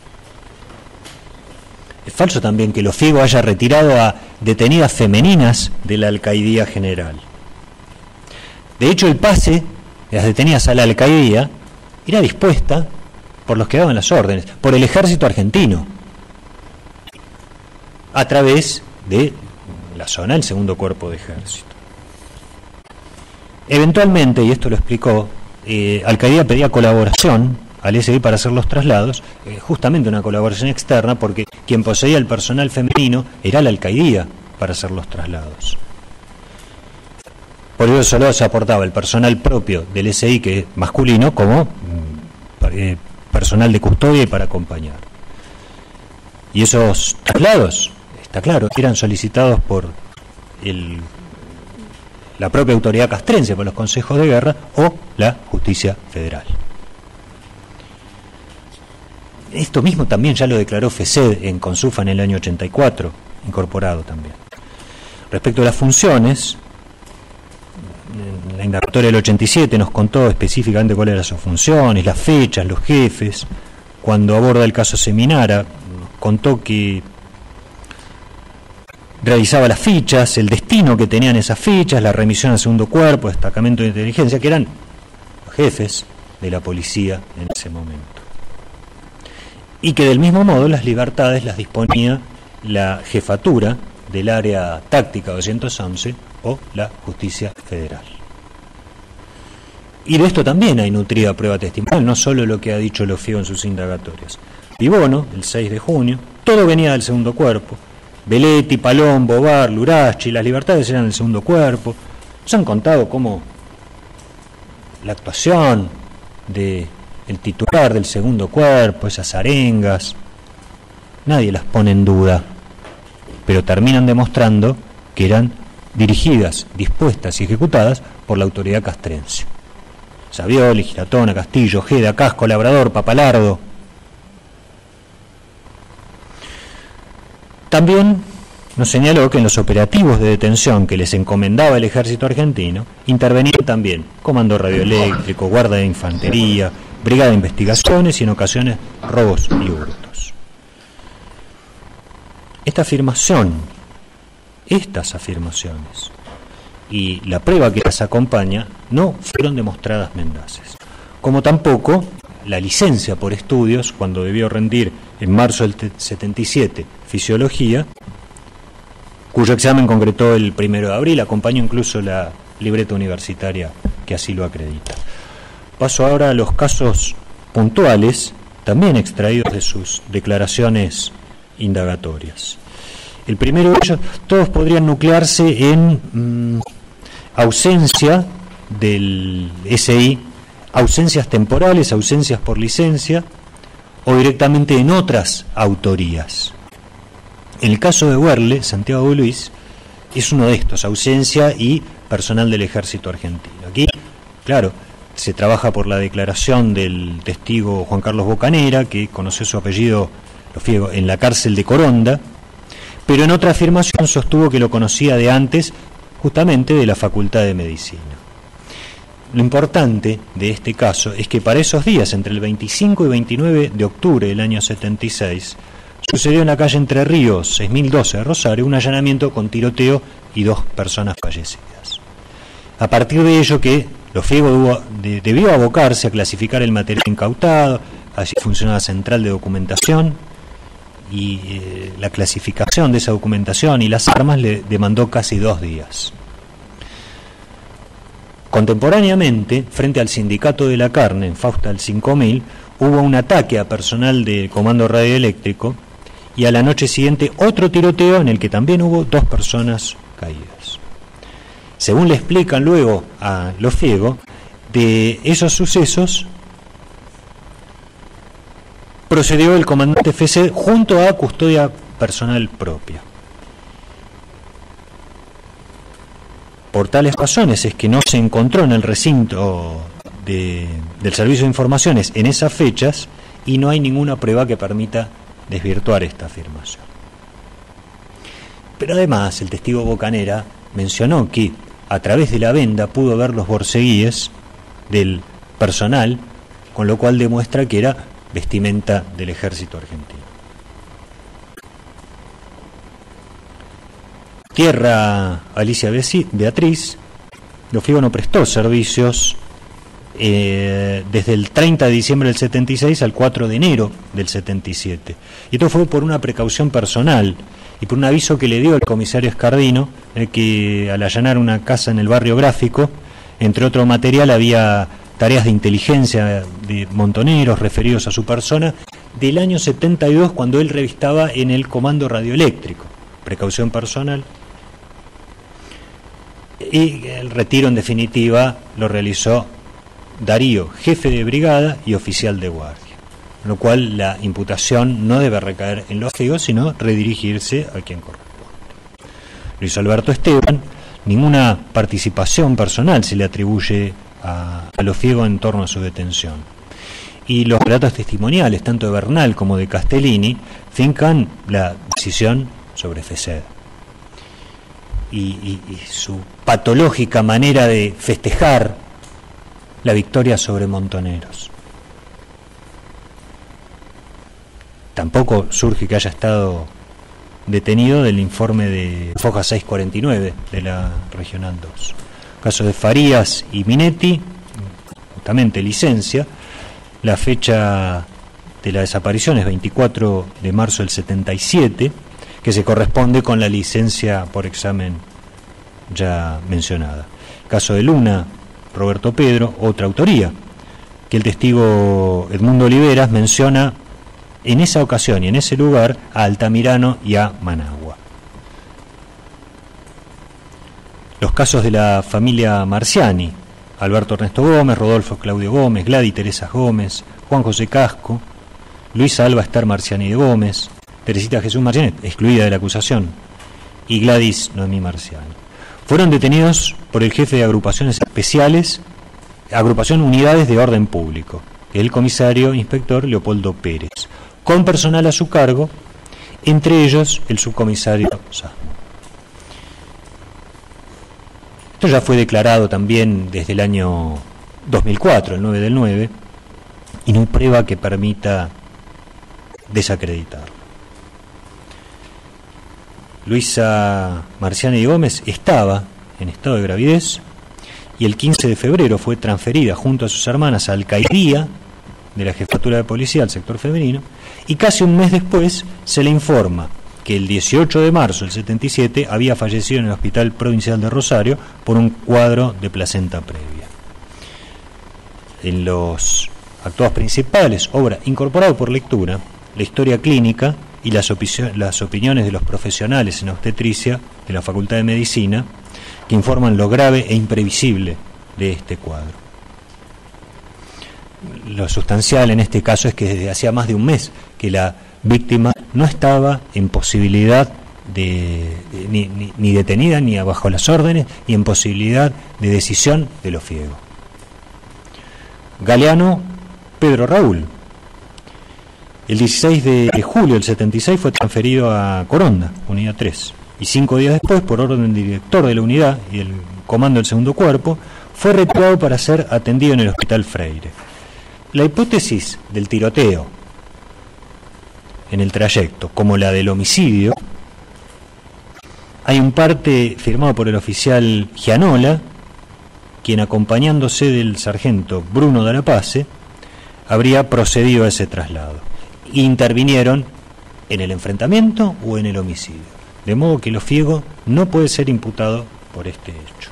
Es falso también que Lofiego haya retirado a detenidas femeninas de la Alcaidía General. De hecho, el pase de las detenidas a la Alcaidía era dispuesta por los que daban las órdenes, por el ejército argentino, a través de la zona del segundo cuerpo de ejército. Eventualmente, y esto lo explicó, Alcaidía pedía colaboración al SI para hacer los traslados, justamente una colaboración externa, porque quien poseía el personal femenino era la Alcaidía para hacer los traslados. Por eso solo se aportaba el personal propio del SI, que es masculino, como personal de custodia y para acompañar. Y esos traslados, está claro, eran solicitados por la propia autoridad castrense, por los consejos de guerra o la justicia federal. Esto mismo también ya lo declaró FCED en Consufa en el año 84, incorporado también. Respecto a las funciones, la indagatoria del 87 nos contó específicamente cuáles eran sus funciones, las fechas, los jefes. Cuando aborda el caso Seminara, contó que realizaba las fichas, el destino que tenían esas fichas, la remisión al segundo cuerpo, destacamento de inteligencia, que eran los jefes de la policía en ese momento. Y que del mismo modo las libertades las disponía la jefatura del área táctica 211 o la justicia federal. Y de esto también hay nutrida prueba testimonial, no solo lo que ha dicho Lofiego en sus indagatorias. Pibono, el 6 de junio, todo venía del segundo cuerpo. Belletti, Palom, Bovar, Luraschi, las libertades eran del segundo cuerpo. Nos han contado cómo la actuación de el titular del segundo cuerpo, esas arengas, nadie las pone en duda, pero terminan demostrando que eran dirigidas, dispuestas y ejecutadas por la autoridad castrense. Savioli, Giratona, Castillo, Ojeda, Casco, Labrador, Papalardo. También nos señaló que en los operativos de detención que les encomendaba el ejército argentino, intervenían también Comando Radioeléctrico, Guardia de Infantería, Brigada de Investigaciones y en ocasiones robos y hurtos. Estas afirmaciones y la prueba que las acompaña no fueron demostradas mendaces, como tampoco la licencia por estudios cuando debió rendir en marzo del 77 fisiología, cuyo examen concretó el 1 de abril, acompañó incluso la libreta universitaria que así lo acredita. Paso ahora a los casos puntuales, también extraídos de sus declaraciones indagatorias. El primero de ellos, todos podrían nuclearse en ausencia del SI, ausencias temporales, ausencias por licencia o directamente en otras autorías. En el caso de Werle, Santiago de Luis es uno de estos, ausencia y personal del ejército argentino. Aquí, claro, se trabaja por la declaración del testigo Juan Carlos Bocanera, que conoció su apellido, Lofiego, en la cárcel de Coronda, pero en otra afirmación sostuvo que lo conocía de antes justamente de la Facultad de Medicina. Lo importante de este caso es que para esos días, entre el 25 y 29 de octubre del año 76, sucedió en la calle Entre Ríos, 6012 de Rosario, un allanamiento con tiroteo y 2 personas fallecidas. A partir de ello que Lofiego debió abocarse a clasificar el material incautado. Allí funciona la central de documentación y la clasificación de esa documentación y las armas le demandó casi 2 días. Contemporáneamente, frente al Sindicato de la Carne, en Fausta al 5000, hubo un ataque a personal del Comando Radioeléctrico y a la noche siguiente otro tiroteo en el que también hubo 2 personas caídas. Según le explican luego a Lofiego, de esos sucesos procedió el comandante FC junto a custodia personal propia. Por tales razones es que no se encontró en el recinto del Servicio de Informaciones en esas fechas y no hay ninguna prueba que permita desvirtuar esta afirmación. Pero además el testigo Bocanera mencionó que a través de la venda pudo ver los borceguíes del personal, con lo cual demuestra que era vestimenta del ejército argentino. Tierra Alicia Beatriz, Lofiego no prestó servicios desde el 30 de diciembre del 76 al 4 de enero del 77. Y esto fue por una precaución personal y por un aviso que le dio el comisario Escardino, que al allanar una casa en el barrio Gráfico, entre otro material, había tareas de inteligencia de montoneros referidos a su persona del año 72, cuando él revistaba en el Comando Radioeléctrico. Precaución personal. Y el retiro, en definitiva, lo realizó Darío, jefe de brigada y oficial de guardia. Con lo cual la imputación no debe recaer en Lofiego, sino redirigirse a quien corresponde. Luis Alberto Esteban, ninguna participación personal se le atribuye a Lofiego en torno a su detención. Y los relatos testimoniales, tanto de Bernal como de Castellini, fincan la decisión sobre Feceda. Y su patológica manera de festejar la victoria sobre Montoneros. Tampoco surge que haya estado detenido del informe de Foja 649 de la Regional 2. Caso de Farías y Minetti, justamente licencia. La fecha de la desaparición es 24 de marzo del 77, que se corresponde con la licencia por examen ya mencionada. Caso de Luna, Roberto Pedro, otra autoría, que el testigo Edmundo Oliveras menciona en esa ocasión y en ese lugar a Altamirano y a Managua. Los casos de la familia Marciani, Alberto Ernesto Gómez, Rodolfo Claudio Gómez, Gladys Teresa Gómez, Juan José Casco, Luisa Alba Esther Marciani de Gómez, Teresita Jesús Marciani, excluida de la acusación, y Gladys Noemí Marciani. Fueron detenidos por el jefe de agrupaciones especiales, agrupación Unidades de Orden Público, el comisario inspector Leopoldo Pérez, con personal a su cargo, entre ellos el subcomisario Sasmo. Esto ya fue declarado también desde el año 2004, el 9 del 9, y no hay prueba que permita desacreditarlo. Luisa Marciani de Gómez estaba en estado de gravidez y el 15 de febrero fue transferida junto a sus hermanas a Alcaidía de la Jefatura de Policía al sector femenino, y casi un mes después se le informa que el 18 de marzo del 77 había fallecido en el Hospital Provincial de Rosario por un cuadro de placenta previa. En los actuados principales, obra incorporado por lectura, la historia clínica y las opiniones de los profesionales en obstetricia de la Facultad de Medicina, que informan lo grave e imprevisible de este cuadro. Lo sustancial en este caso es que desde hacía más de un mes que la víctima no estaba en posibilidad ni detenida ni bajo las órdenes y en posibilidad de decisión de Lofiego. Galeano Pedro Raúl. El 16 de julio del 76 fue transferido a Coronda, unidad 3. y 5 días después, por orden del director de la unidad y el comando del segundo cuerpo, fue retirado para ser atendido en el Hospital Freire. La hipótesis del tiroteo en el trayecto, como la del homicidio, hay un parte firmado por el oficial Gianola, quien, acompañándose del sargento Bruno Darapace, habría procedido a ese traslado. Intervinieron en el enfrentamiento o en el homicidio, de modo que Lo Fiego no puede ser imputado por este hecho.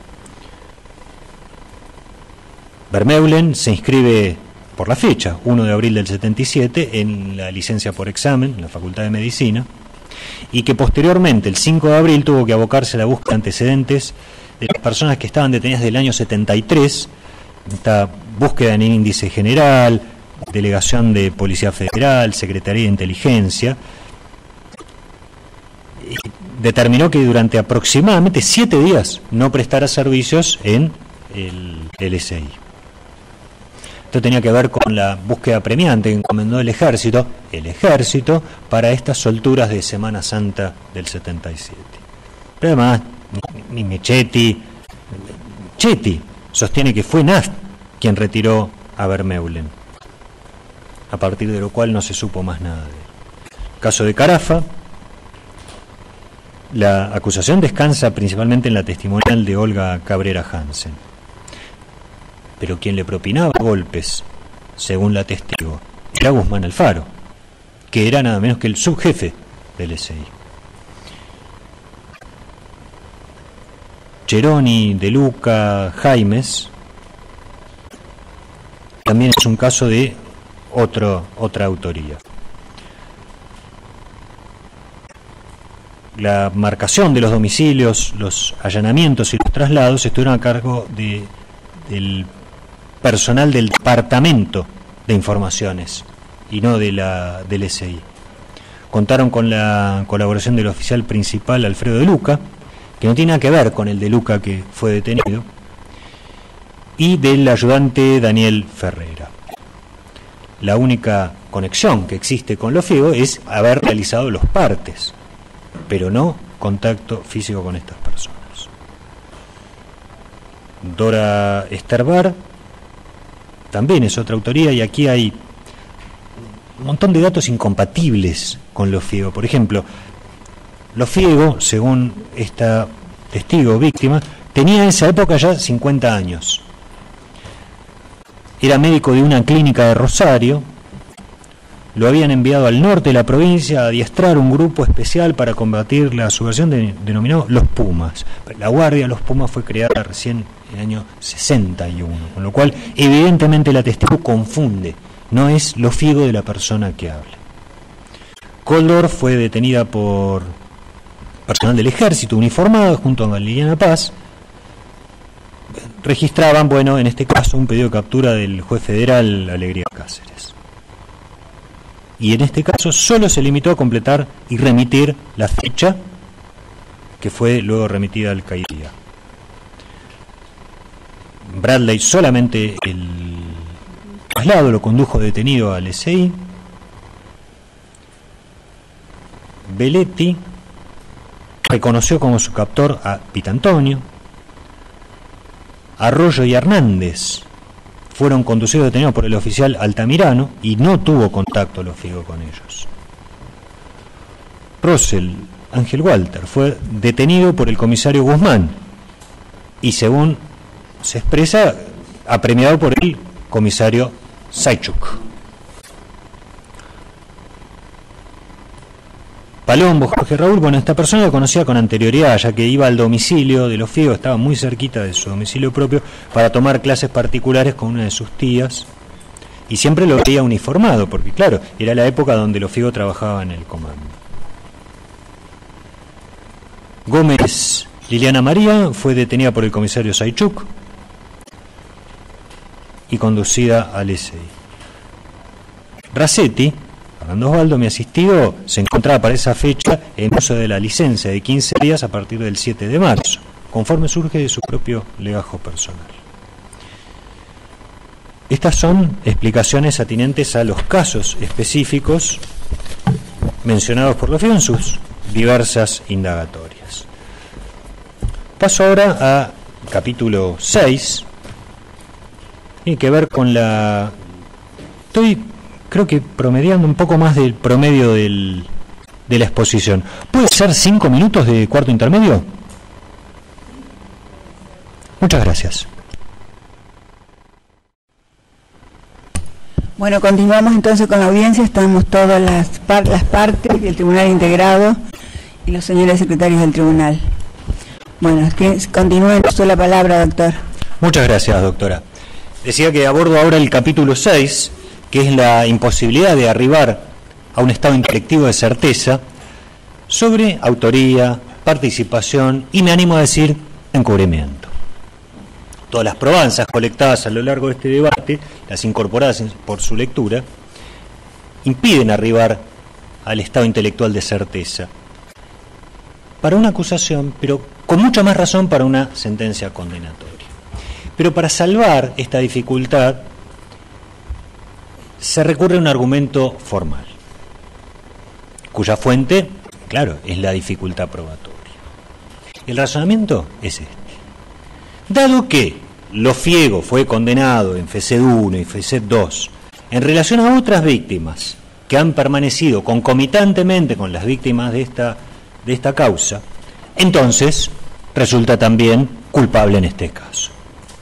Vermeulen se inscribe por la fecha, 1 de abril del 77, en la licencia por examen en la Facultad de Medicina, y que posteriormente, el 5 de abril, tuvo que abocarse a la búsqueda de antecedentes de las personas que estaban detenidas del año 73, esta búsqueda en el índice general, Delegación de Policía Federal, Secretaría de Inteligencia, determinó que durante aproximadamente 7 días no prestara servicios en el LSI. Esto tenía que ver con la búsqueda apremiante que encomendó el ejército, para estas solturas de Semana Santa del 77. Pero además, ni Chetti sostiene que fue Nast quien retiró a Vermeulen, a partir de lo cual no se supo más nada de él. Caso de Carafa, la acusación descansa principalmente en la testimonial de Olga Cabrera Hansen, pero quien le propinaba golpes, según la testigo, era Guzmán Alfaro, que era nada menos que el subjefe del SI. Cheroni, De Luca, Jaimes, también es un caso de otra autoría. La marcación de los domicilios, los allanamientos y los traslados estuvieron a cargo del personal del Departamento de Informaciones y no del SI. Contaron con la colaboración del oficial principal Alfredo De Luca, que no tiene nada que ver con el De Luca que fue detenido, y del ayudante Daniel Ferreira. La única conexión que existe con Lo Fiego es haber realizado los partes, pero no contacto físico con estas personas. Dora Esterbar también es otra autoría, y aquí hay un montón de datos incompatibles con Lo Fiego. Por ejemplo, Lo Fiego, según esta testigo víctima, tenía en esa época ya 50 años. Era médico de una clínica de Rosario. Lo habían enviado al norte de la provincia a adiestrar un grupo especial para combatir la subversión denominado Los Pumas. La Guardia Los Pumas fue creada recién en el año 61, con lo cual evidentemente la testigo confunde, no es Lo Fiego de la persona que habla. Koldor fue detenida por personal del ejército uniformado junto a Liliana Paz. Registraban, en este caso, un pedido de captura del juez federal Alegría Cáceres. Y en este caso solo se limitó a completar y remitir la ficha, que fue luego remitida al CAIDIA. Bradley solamente el traslado lo condujo detenido al SI. Belletti reconoció como su captor a Pitantonio. Arroyo y Hernández fueron conducidos detenidos por el oficial Altamirano y no tuvo contacto Lo Fiego con ellos. Rosell Ángel Walter fue detenido por el comisario Guzmán y, según se expresa, apremiado por el comisario Saychuk. Palombo, Jorge Raúl, esta persona lo conocía con anterioridad, ya que iba al domicilio de Lo Fiego, estaba muy cerquita de su domicilio propio, para tomar clases particulares con una de sus tías, y siempre lo veía uniformado, porque claro, era la época donde Lo Fiego trabajaba en el comando. Gómez Liliana María fue detenida por el comisario Saychuk y conducida al SI. Racetti, Fernando Osvaldo, mi asistido, se encontraba para esa fecha en uso de la licencia de 15 días a partir del 7 de marzo, conforme surge de su propio legajo personal. Estas son explicaciones atinentes a los casos específicos mencionados por Lo Fiego en sus diversas indagatorias. Paso ahora a capítulo 6. Tiene que ver con la... Estoy, creo que promediando un poco más del promedio de la exposición. ¿Puede ser 5 minutos de cuarto intermedio? Muchas gracias. Bueno, continuamos entonces con la audiencia. Estamos todas las partes del Tribunal Integrado y los señores secretarios del Tribunal. Bueno, continúen, usted la palabra, doctor. Muchas gracias, doctora. Decía que abordo ahora el capítulo 6, que es la imposibilidad de arribar a un estado intelectivo de certeza sobre autoría, participación y, me animo a decir, encubrimiento. Todas las probanzas colectadas a lo largo de este debate, las incorporadas por su lectura, impiden arribar al estado intelectual de certeza para una acusación, pero con mucha más razón para una sentencia condenatoria. Pero para salvar esta dificultad se recurre a un argumento formal, cuya fuente, claro, es la dificultad probatoria. El razonamiento es este. Dado que Lofiego fue condenado en FECED 1 y FECED 2 en relación a otras víctimas que han permanecido concomitantemente con las víctimas de esta causa, entonces resulta también culpable en este caso.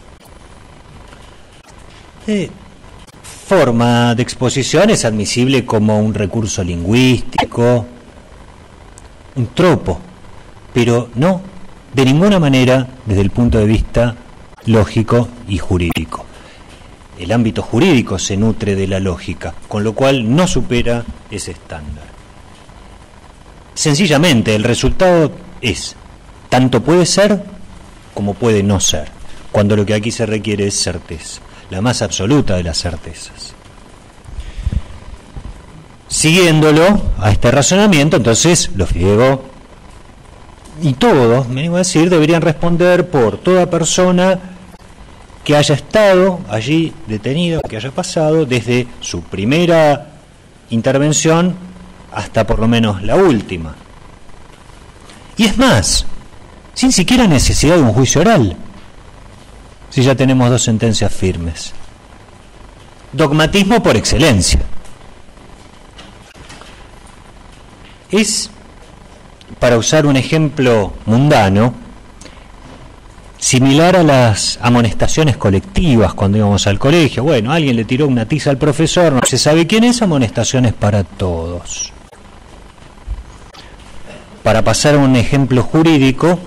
Forma de exposición es admisible como un recurso lingüístico, un tropo, pero no de ninguna manera desde el punto de vista lógico y jurídico. El ámbito jurídico se nutre de la lógica, con lo cual no supera ese estándar. Sencillamente, el resultado es, tanto puede ser como puede no ser, cuando lo que aquí se requiere es certeza, la más absoluta de las certezas. Siguiéndolo a este razonamiento, entonces Lofiego y todos, me animo a decir, deberían responder por toda persona que haya estado allí detenido, que haya pasado desde su primera intervención hasta por lo menos la última. Y es más, sin siquiera necesidad de un juicio oral, si ya tenemos 2 sentencias firmes. Dogmatismo por excelencia. Es, para usar un ejemplo mundano, similar a las amonestaciones colectivas cuando íbamos al colegio. Bueno, alguien le tiró una tiza al profesor, no se sabe quién es, amonestaciones para todos. Para pasar a un ejemplo jurídico,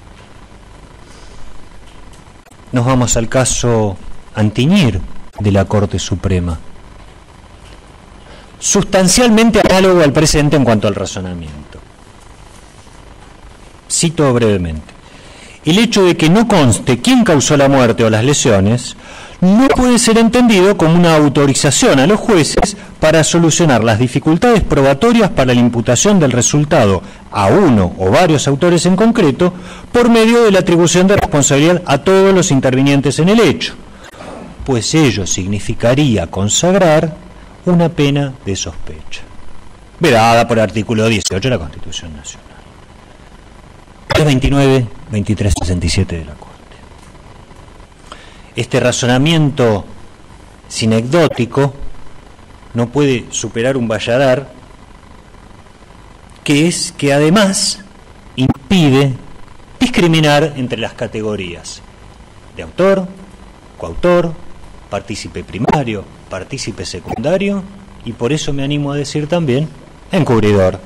nos vamos al caso Antiñir de la Corte Suprema. Sustancialmente análogo al presente en cuanto al razonamiento. Cito brevemente. El hecho de que no conste quién causó la muerte o las lesiones no puede ser entendido como una autorización a los jueces para solucionar las dificultades probatorias para la imputación del resultado a uno o varios autores en concreto por medio de la atribución de responsabilidad a todos los intervinientes en el hecho, pues ello significaría consagrar una pena de sospecha, vedada por el artículo 18 de la Constitución Nacional. 29, 23, 67 de la Corte. Este razonamiento sinecdótico no puede superar un valladar, que es que además impide discriminar entre las categorías de autor, coautor, partícipe primario, partícipe secundario y por eso me animo a decir también encubridor.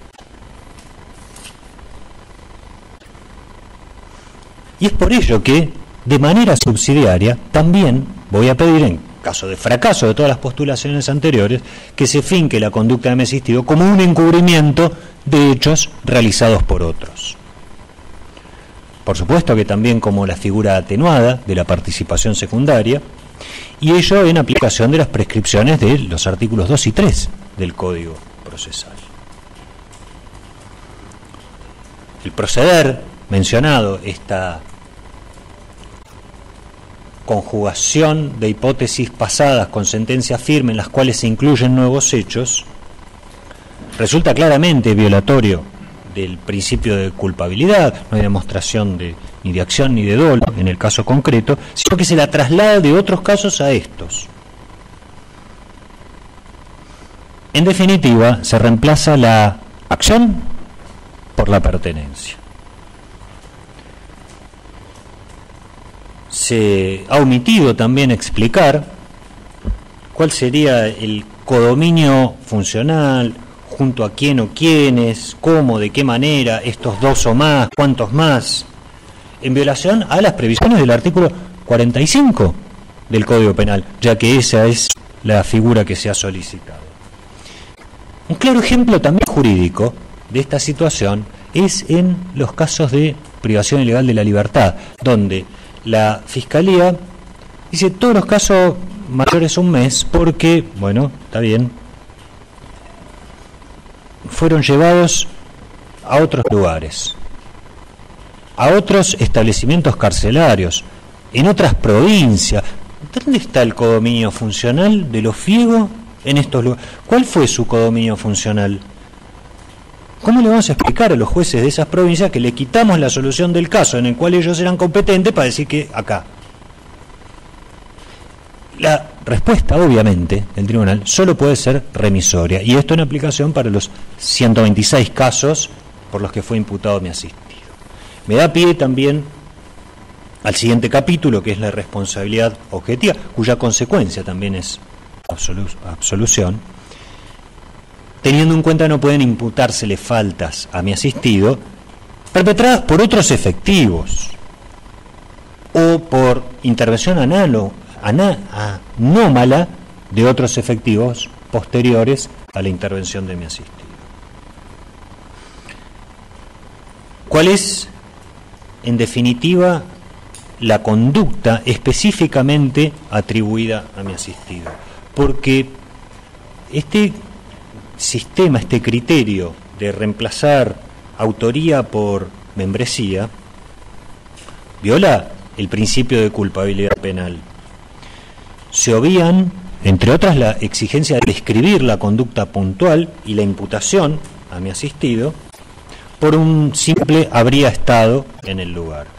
Y es por ello que, de manera subsidiaria, también voy a pedir, en caso de fracaso de todas las postulaciones anteriores, que se finque la conducta de mi asistido como un encubrimiento de hechos realizados por otros. Por supuesto que también como la figura atenuada de la participación secundaria, y ello en aplicación de las prescripciones de los artículos 2 y 3 del Código Procesal. El proceder mencionado, esta conjugación de hipótesis pasadas con sentencia firme en las cuales se incluyen nuevos hechos, resulta claramente violatorio del principio de culpabilidad, no hay demostración ni de acción ni de dolo en el caso concreto, sino que se la traslada de otros casos a estos. En definitiva, se reemplaza la acción por la pertenencia. Se ha omitido también explicar cuál sería el codominio funcional, junto a quién o quiénes, cómo, de qué manera, estos dos o más, cuántos más, en violación a las previsiones del artículo 45 del Código Penal, ya que esa es la figura que se ha solicitado. Un claro ejemplo también jurídico de esta situación es en los casos de privación ilegal de la libertad, donde la Fiscalía dice todos los casos mayores a un mes porque, bueno, está bien, fueron llevados a otros lugares, a otros establecimientos carcelarios, en otras provincias. ¿Dónde está el codominio funcional de los Fiego en estos lugares? ¿Cuál fue su codominio funcional? ¿Cómo le vamos a explicar a los jueces de esas provincias que le quitamos la solución del caso en el cual ellos eran competentes para decir que acá? La respuesta, obviamente, del tribunal solo puede ser remisoria, y esto en aplicación para los 126 casos por los que fue imputado mi asistido. Me da pie también al siguiente capítulo, que es la responsabilidad objetiva, cuya consecuencia también es absolución. Teniendo en cuenta no pueden imputársele faltas a mi asistido perpetradas por otros efectivos o por intervención anómala de otros efectivos posteriores a la intervención de mi asistido. ¿Cuál es, en definitiva, la conducta específicamente atribuida a mi asistido? Porque este sistema, este criterio de reemplazar autoría por membresía, viola el principio de culpabilidad penal. Se obvían, entre otras, la exigencia de describir la conducta puntual y la imputación a mi asistido por un simple habría estado en el lugar.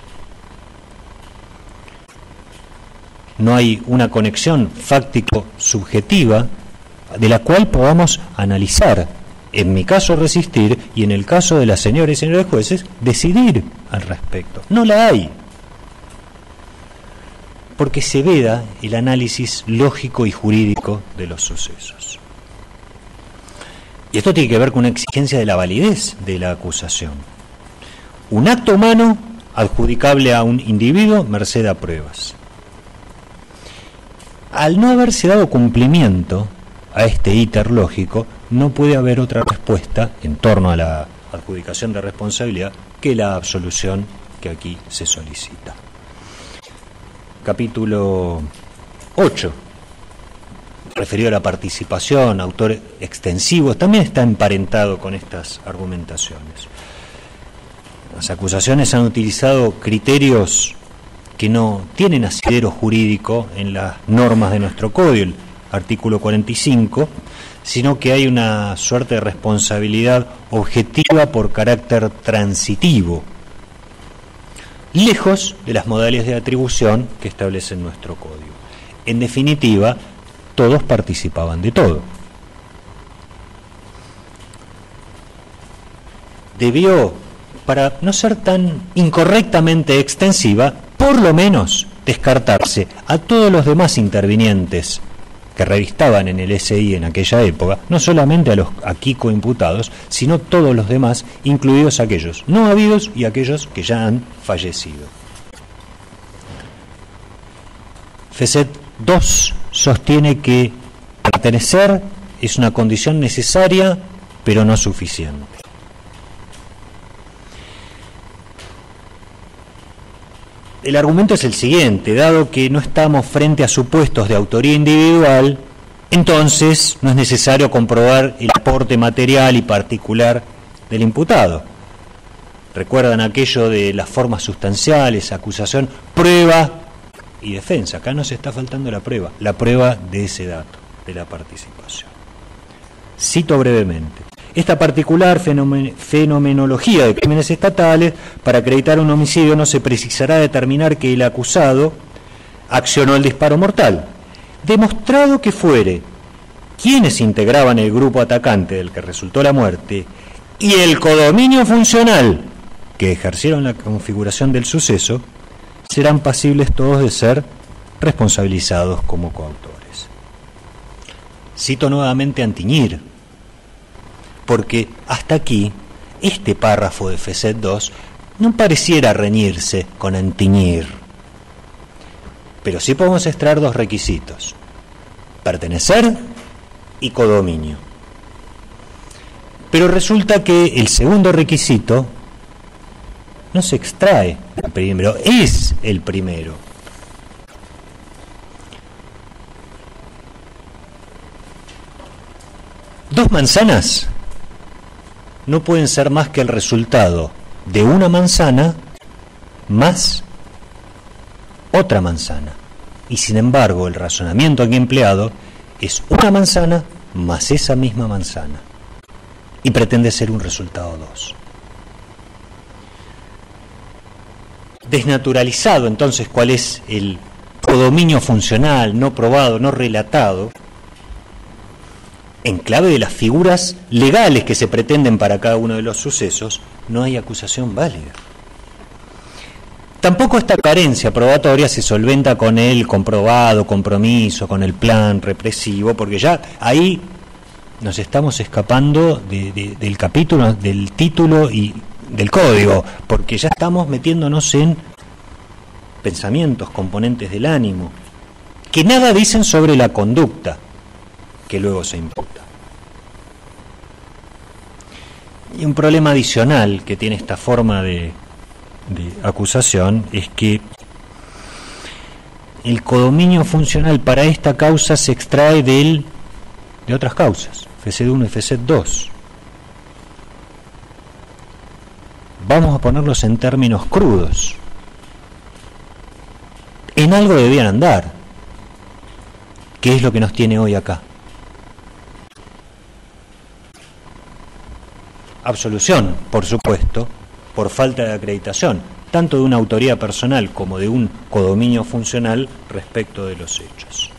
No hay una conexión fáctico-subjetiva de la cual podamos analizar, en mi caso resistir, y en el caso de las señoras y señores jueces, decidir al respecto. No la hay, porque se veda el análisis lógico y jurídico de los sucesos. Y esto tiene que ver con una exigencia de la validez de la acusación. Un acto humano adjudicable a un individuo merced a pruebas. Al no haberse dado cumplimiento a este íter lógico, no puede haber otra respuesta en torno a la adjudicación de responsabilidad que la absolución que aquí se solicita. Capítulo 8, referido a la participación, autores extensivos, también está emparentado con estas argumentaciones. Las acusaciones han utilizado criterios que no tienen asidero jurídico en las normas de nuestro código, el artículo 45, sino que hay una suerte de responsabilidad objetiva por carácter transitivo, lejos de las modalidades de atribución que establece nuestro código. En definitiva, todos participaban de todo. Debió, para no ser tan incorrectamente extensiva, por lo menos descartarse a todos los demás intervinientes que revistaban en el SI en aquella época, no solamente a los aquí coimputados, sino todos los demás, incluidos aquellos no habidos y aquellos que ya han fallecido. FESET 2 sostiene que pertenecer es una condición necesaria, pero no suficiente. El argumento es el siguiente: dado que no estamos frente a supuestos de autoría individual, entonces no es necesario comprobar el aporte material y particular del imputado. ¿Recuerdan aquello de las formas sustanciales, acusación, prueba y defensa? Acá nos está faltando la prueba de ese dato, de la participación. Cito brevemente. Esta particular fenomenología de crímenes estatales, para acreditar un homicidio no se precisará determinar que el acusado accionó el disparo mortal. Demostrado que fuere quienes integraban el grupo atacante del que resultó la muerte y el codominio funcional que ejercieron la configuración del suceso, serán pasibles todos de ser responsabilizados como coautores. Cito nuevamente a Antiñir, porque hasta aquí este párrafo de FESET 2 no pareciera reñirse con Antiñir, pero sí podemos extraer dos requisitos: pertenecer y codominio. Pero resulta que el segundo requisito no se extrae del primero, es el primero. Dos manzanas no pueden ser más que el resultado de una manzana más otra manzana. Y sin embargo, el razonamiento aquí empleado es una manzana más esa misma manzana. Y pretende ser un resultado 2. Desnaturalizado entonces cuál es el codominio funcional, no probado, no relatado, en clave de las figuras legales que se pretenden para cada uno de los sucesos, no hay acusación válida. Tampoco esta carencia probatoria se solventa con el comprobado compromiso, con el plan represivo, porque ya ahí nos estamos escapando del capítulo, del título y del código, porque ya estamos metiéndonos en pensamientos, componentes del ánimo, que nada dicen sobre la conducta que luego se imputa. Y un problema adicional que tiene esta forma de acusación es que el codominio funcional para esta causa se extrae de otras causas, FESET 1 y FESET 2. Vamos a ponerlos en términos crudos. En algo debían andar. ¿Qué es lo que nos tiene hoy acá? Absolución, por supuesto, por falta de acreditación, tanto de una autoría personal como de un codominio funcional respecto de los hechos.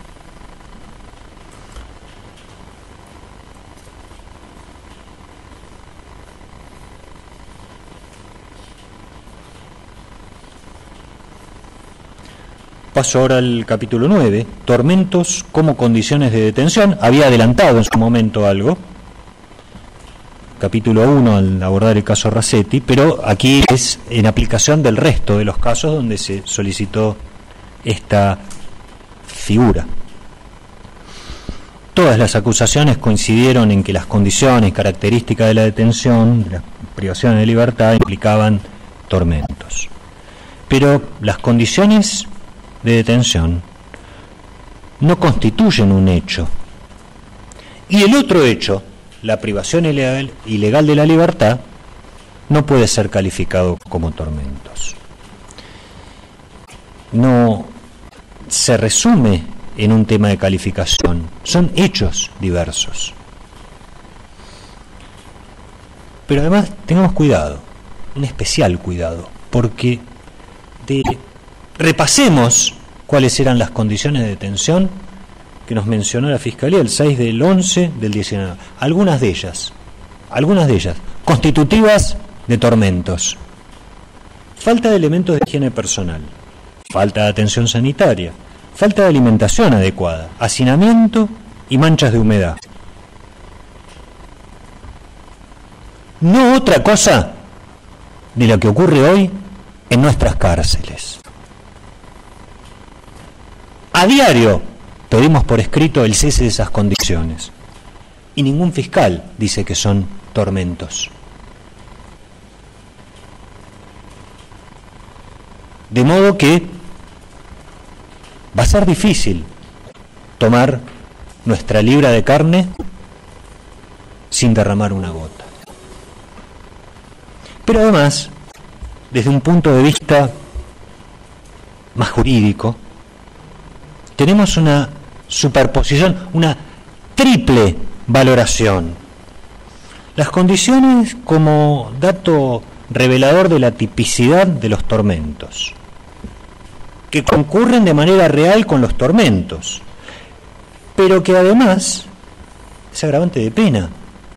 Paso ahora al capítulo 9, tormentos como condiciones de detención. Había adelantado en su momento algo, capítulo 1 al abordar el caso Rasetti, pero aquí es en aplicación del resto de los casos donde se solicitó esta figura. Todas las acusaciones coincidieron en que las condiciones, características de la detención, de las privaciones de libertad, implicaban tormentos. Pero las condiciones de detención no constituyen un hecho. Y el otro hecho, la privación ilegal de la libertad, no puede ser calificado como tormentos. No se resume en un tema de calificación, son hechos diversos. Pero además tengamos cuidado, un especial cuidado, porque repasemos cuáles eran las condiciones de detención que nos mencionó la Fiscalía el 6 del 11 del 19. Algunas de ellas, constitutivas de tormentos. Falta de elementos de higiene personal, falta de atención sanitaria, falta de alimentación adecuada, hacinamiento y manchas de humedad. No otra cosa de lo que ocurre hoy en nuestras cárceles. A diario pedimos por escrito el cese de esas condiciones y ningún fiscal dice que son tormentos. De modo que va a ser difícil tomar nuestra libra de carne sin derramar una gota. Pero además, desde un punto de vista más jurídico, tenemos una superposición, una triple valoración. Las condiciones como dato revelador de la tipicidad de los tormentos, que concurren de manera real con los tormentos, pero que además es agravante de pena.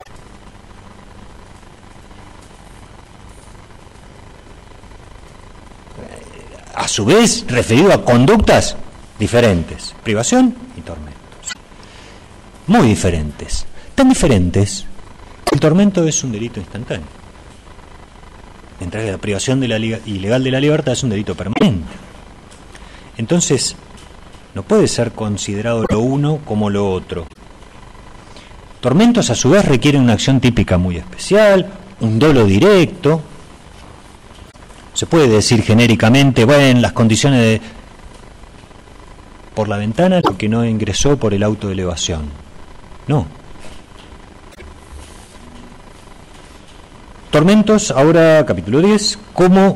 A su vez, referido a conductas diferentes, privación y tormentos. Muy diferentes. Tan diferentes, el tormento es un delito instantáneo, mientras que la privación ilegal de la libertad es un delito permanente. Entonces, no puede ser considerado lo uno como lo otro. Tormentos, a su vez, requieren una acción típica muy especial, un dolo directo. Se puede decir genéricamente, bueno, las condiciones de por la ventana lo que no ingresó por el auto de elevación. No. Tormentos, ahora capítulo 10, como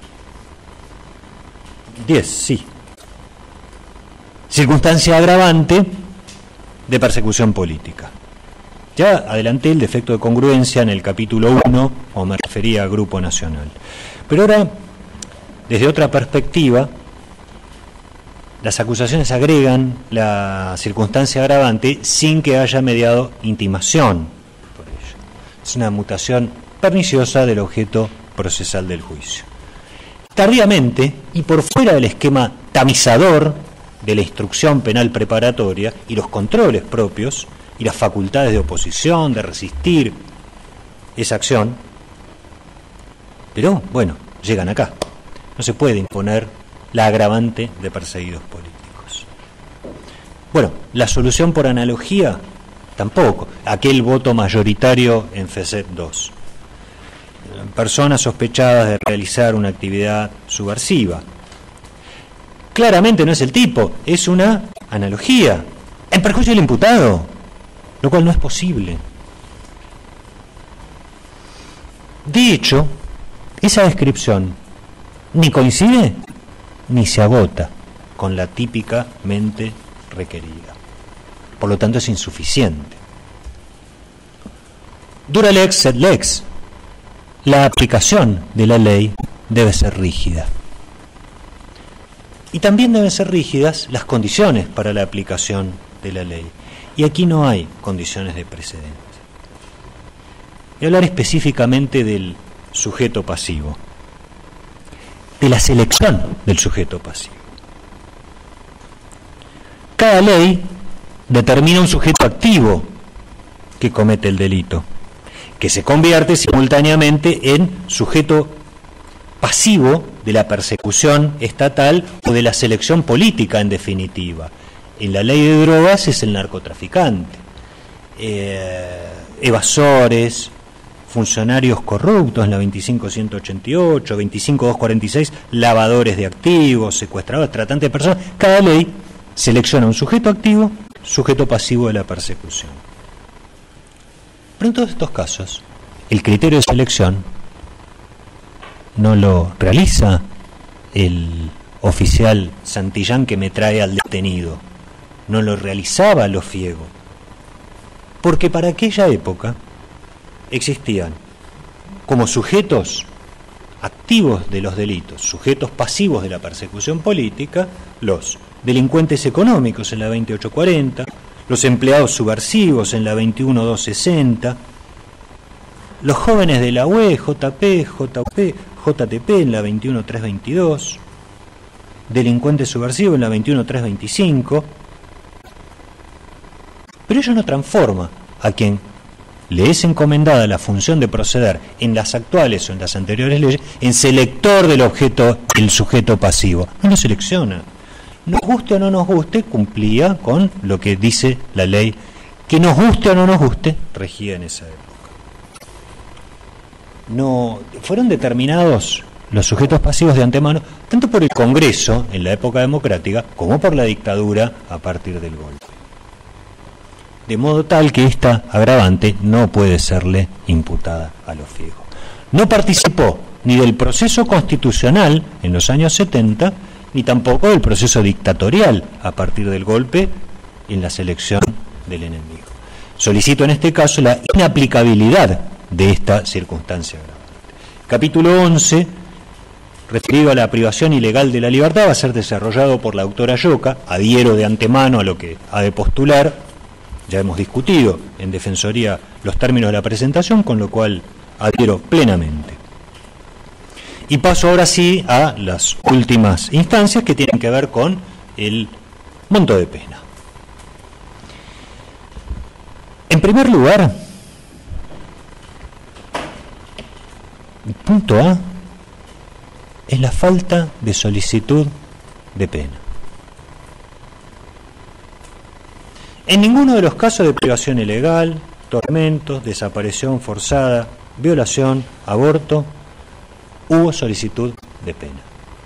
10, sí. Circunstancia agravante de persecución política. Ya adelanté el defecto de congruencia en el capítulo 1, o me refería a Grupo Nacional. Pero ahora, desde otra perspectiva, las acusaciones agregan la circunstancia agravante sin que haya mediado intimación por ello. Es una mutación perniciosa del objeto procesal del juicio. Tardíamente, y por fuera del esquema tamizador de la instrucción penal preparatoria y los controles propios y las facultades de oposición, de resistir esa acción, pero bueno, llegan acá. No se puede imponer la agravante de perseguidos políticos. Bueno, la solución por analogía, tampoco. Aquel voto mayoritario en FESEP 2. Personas sospechadas de realizar una actividad subversiva. Claramente no es el tipo, es una analogía, en perjuicio del imputado, lo cual no es posible. De hecho, esa descripción ni coincide ni se agota con la típicamente requerida. Por lo tanto, es insuficiente. Dura lex sed lex. La aplicación de la ley debe ser rígida. Y también deben ser rígidas las condiciones para la aplicación de la ley. Y aquí no hay condiciones de precedente. Voy a hablar específicamente del sujeto pasivo, de la selección del sujeto pasivo. Cada ley determina un sujeto activo que comete el delito, que se convierte simultáneamente en sujeto pasivo de la persecución estatal o de la selección política en definitiva. En la ley de drogas es el narcotraficante, evasores, funcionarios corruptos en la 25.188, 25.246, lavadores de activos, secuestradores, tratantes de personas. Cada ley selecciona un sujeto activo, sujeto pasivo de la persecución. Pero en todos estos casos, el criterio de selección no lo realiza el oficial Santillán que me trae al detenido, no lo realizaba Lofiego, porque para aquella época existían como sujetos activos de los delitos, sujetos pasivos de la persecución política, los delincuentes económicos en la 2840, los empleados subversivos en la 21260, los jóvenes de la UE, JP, JUP, JTP en la 21322, delincuentes subversivos en la 21325, pero ello no transforma a quien le es encomendada la función de proceder en las actuales o en las anteriores leyes en selector del objeto, el sujeto pasivo. No lo selecciona. Nos guste o no nos guste, cumplía con lo que dice la ley, que nos guste o no nos guste, regía en esa época. No fueron determinados los sujetos pasivos de antemano, tanto por el Congreso en la época democrática, como por la dictadura a partir del golpe. De modo tal que esta agravante no puede serle imputada a Lofiego. No participó ni del proceso constitucional en los años 70, ni tampoco del proceso dictatorial a partir del golpe en la selección del enemigo. Solicito en este caso la inaplicabilidad de esta circunstancia agravante. Capítulo 11, referido a la privación ilegal de la libertad, va a ser desarrollado por la doctora Lloca. Adhiero de antemano a lo que ha de postular. Ya hemos discutido en Defensoría los términos de la presentación, con lo cual adhiero plenamente. Y paso ahora sí a las últimas instancias que tienen que ver con el monto de pena. En primer lugar, el punto A es la falta de solicitud de pena. En ninguno de los casos de privación ilegal, tormentos, desaparición forzada, violación, aborto, hubo solicitud de pena.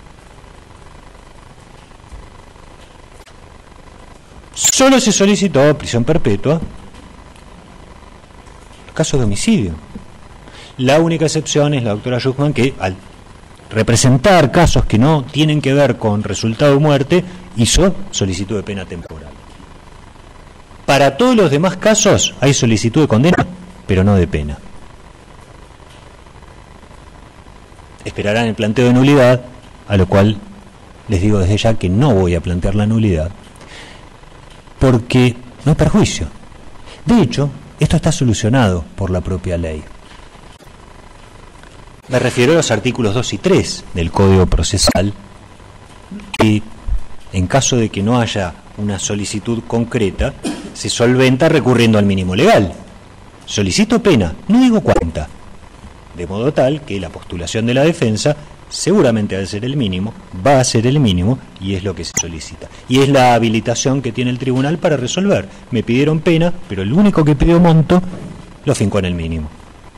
Solo se solicitó prisión perpetua en casos de homicidio. La única excepción es la doctora Schuchmann, que al representar casos que no tienen que ver con resultado de muerte, hizo solicitud de pena temporal. Para todos los demás casos hay solicitud de condena, pero no de pena. Esperarán el planteo de nulidad, a lo cual les digo desde ya que no voy a plantear la nulidad, porque no hay perjuicio. De hecho, esto está solucionado por la propia ley. Me refiero a los artículos 2 y 3 del Código Procesal, que en caso de que no haya una solicitud concreta, se solventa recurriendo al mínimo legal. Solicito pena, no digo cuánta, de modo tal que la postulación de la defensa seguramente ha de ser el mínimo, va a ser el mínimo, y es lo que se solicita. Y es la habilitación que tiene el tribunal para resolver. Me pidieron pena, pero el único que pidió monto lo fincó en el mínimo.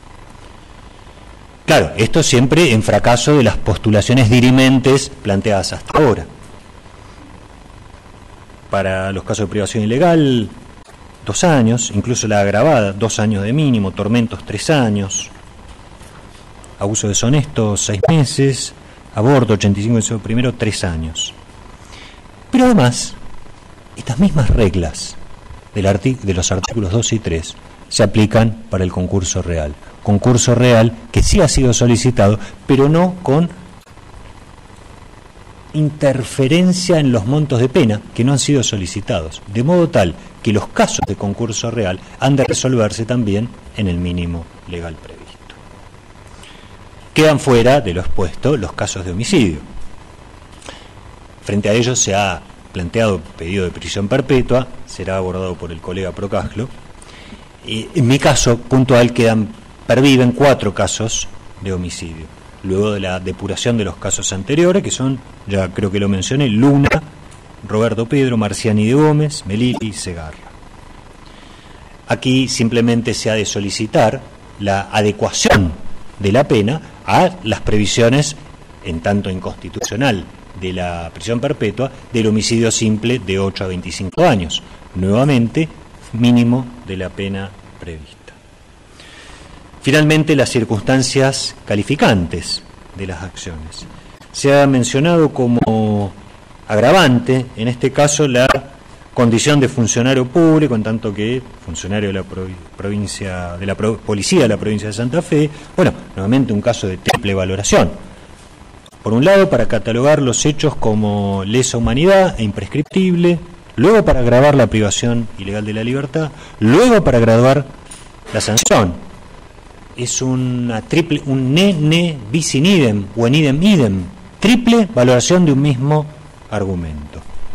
Claro, esto siempre en fracaso de las postulaciones dirimentes planteadas hasta ahora. Para los casos de privación ilegal, 2 años, incluso la agravada, 2 años de mínimo, tormentos 3 años, abuso deshonesto 6 meses, aborto 85 primero 3 años. Pero además, estas mismas reglas de los artículos 2 y 3 se aplican para el concurso real. Concurso real que sí ha sido solicitado, pero no con interferencia en los montos de pena que no han sido solicitados, de modo tal que los casos de concurso real han de resolverse también en el mínimo legal previsto. Quedan fuera de lo expuesto los casos de homicidio. Frente a ellos se ha planteado pedido de prisión perpetua, será abordado por el colega Procaslo. En mi caso puntual perviven 4 casos de homicidio, luego de la depuración de los casos anteriores, que son, ya creo que lo mencioné, Luna, Roberto Pedro, Marciani de Gómez, Melili y Segarra. Aquí simplemente se ha de solicitar la adecuación de la pena a las previsiones, en tanto inconstitucional, de la prisión perpetua, del homicidio simple de 8 a 25 años. Nuevamente, mínimo de la pena prevista. Finalmente, las circunstancias calificantes de las acciones. Se ha mencionado como agravante, en este caso, la condición de funcionario público, en tanto que funcionario de la provincia, de la policía de la provincia de Santa Fe. Bueno, nuevamente un caso de triple valoración. Por un lado, para catalogar los hechos como lesa humanidad e imprescriptible, luego para agravar la privación ilegal de la libertad, luego para graduar la sanción. Es un ne bis in idem o en idem idem, triple valoración de un mismo argumento.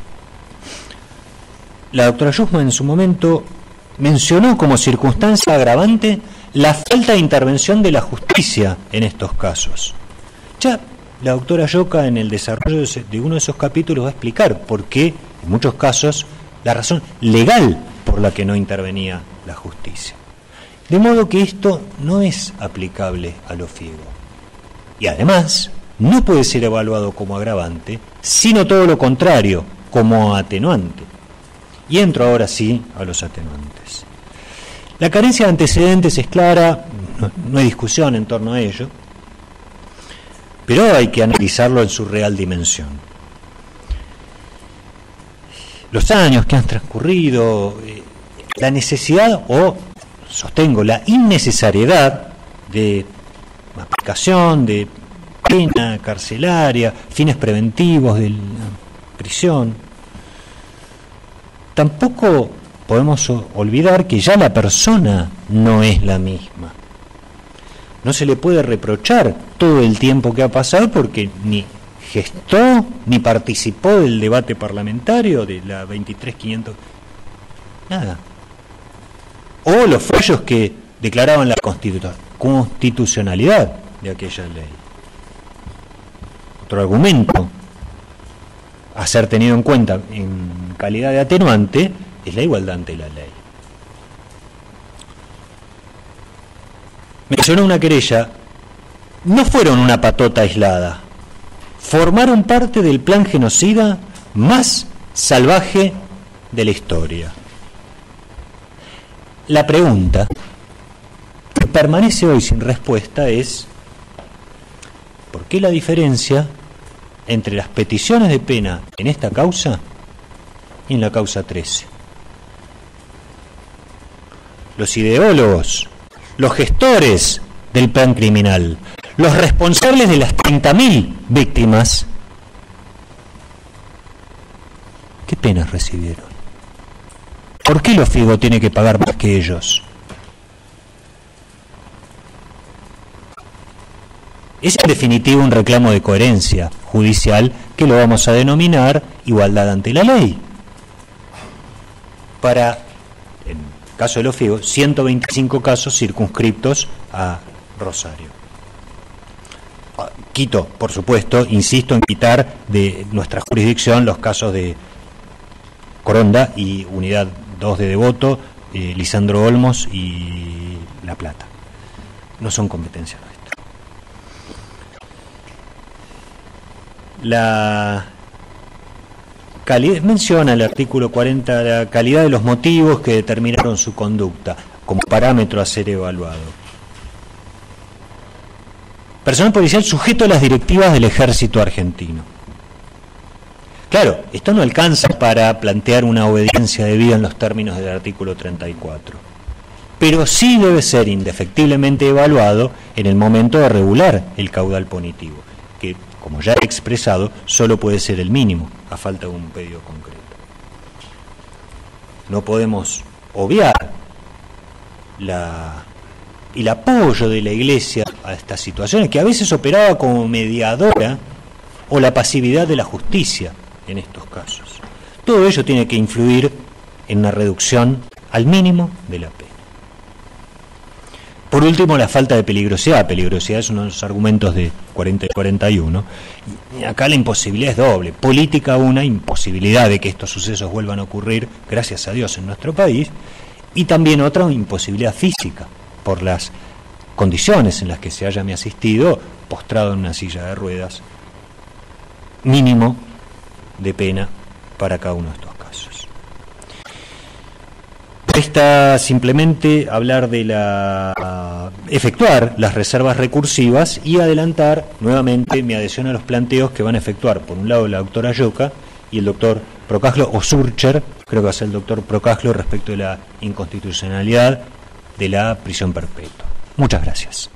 La doctora Schuchmann en su momento mencionó como circunstancia agravante la falta de intervención de la justicia en estos casos. Ya la doctora Lloca en el desarrollo de uno de esos capítulos va a explicar por qué, en muchos casos, la razón legal por la que no intervenía la justicia. De modo que esto no es aplicable a lo fiego. Y además, no puede ser evaluado como agravante, sino todo lo contrario, como atenuante. Y entro ahora sí a los atenuantes. La carencia de antecedentes es clara, no hay discusión en torno a ello, pero hay que analizarlo en su real dimensión. Los años que han transcurrido, la necesidad o, sostengo, la innecesariedad de aplicación, de pena carcelaria, fines preventivos de la prisión. Tampoco podemos olvidar que ya la persona no es la misma. No se le puede reprochar todo el tiempo que ha pasado porque ni gestó ni participó del debate parlamentario de la 23500, nada. O los fallos que declaraban la constitucionalidad de aquella ley. Otro argumento a ser tenido en cuenta en calidad de atenuante es la igualdad ante la ley. Mencionó una querella, no fueron una patota aislada, formaron parte del plan genocida más salvaje de la historia. La pregunta que permanece hoy sin respuesta es: ¿por qué la diferencia entre las peticiones de pena en esta causa y en la causa 13? Los ideólogos, los gestores del plan criminal, los responsables de las 30.000 víctimas, ¿qué penas recibieron? ¿Por qué los Figo tiene que pagar más que ellos? Es en definitiva un reclamo de coherencia judicial que lo vamos a denominar igualdad ante la ley. Para, en el caso de los Figo, 125 casos circunscriptos a Rosario. Quito, por supuesto, insisto en quitar de nuestra jurisdicción los casos de Coronda y Unidad 2 de Devoto, Lisandro Olmos y La Plata. No son competencia nuestra. La calidad, menciona el artículo 40 la calidad de los motivos que determinaron su conducta como parámetro a ser evaluado. Personal policial sujeto a las directivas del ejército argentino. Claro, esto no alcanza para plantear una obediencia debida en los términos del artículo 34, pero sí debe ser indefectiblemente evaluado en el momento de regular el caudal punitivo, que, como ya he expresado, solo puede ser el mínimo, a falta de un pedido concreto. No podemos obviar el apoyo de la Iglesia a estas situaciones, que a veces operaba como mediadora, o la pasividad de la justicia en estos casos. Todo ello tiene que influir en una reducción al mínimo de la pena. Por último, la falta de peligrosidad. Peligrosidad es uno de los argumentos de 40 y 41. Y acá la imposibilidad es doble. Política una, imposibilidad de que estos sucesos vuelvan a ocurrir, gracias a Dios, en nuestro país. Y también otra, imposibilidad física, por las condiciones en las que se haya me asistido, postrado en una silla de ruedas. Mínimo de pena para cada uno de estos casos. Resta simplemente hablar de efectuar las reservas recursivas y adelantar nuevamente mi adhesión a los planteos que van a efectuar, por un lado, la doctora Yoca y el doctor Procaslo, o Surcher, creo que va a ser el doctor Procaslo, respecto de la inconstitucionalidad de la prisión perpetua. Muchas gracias.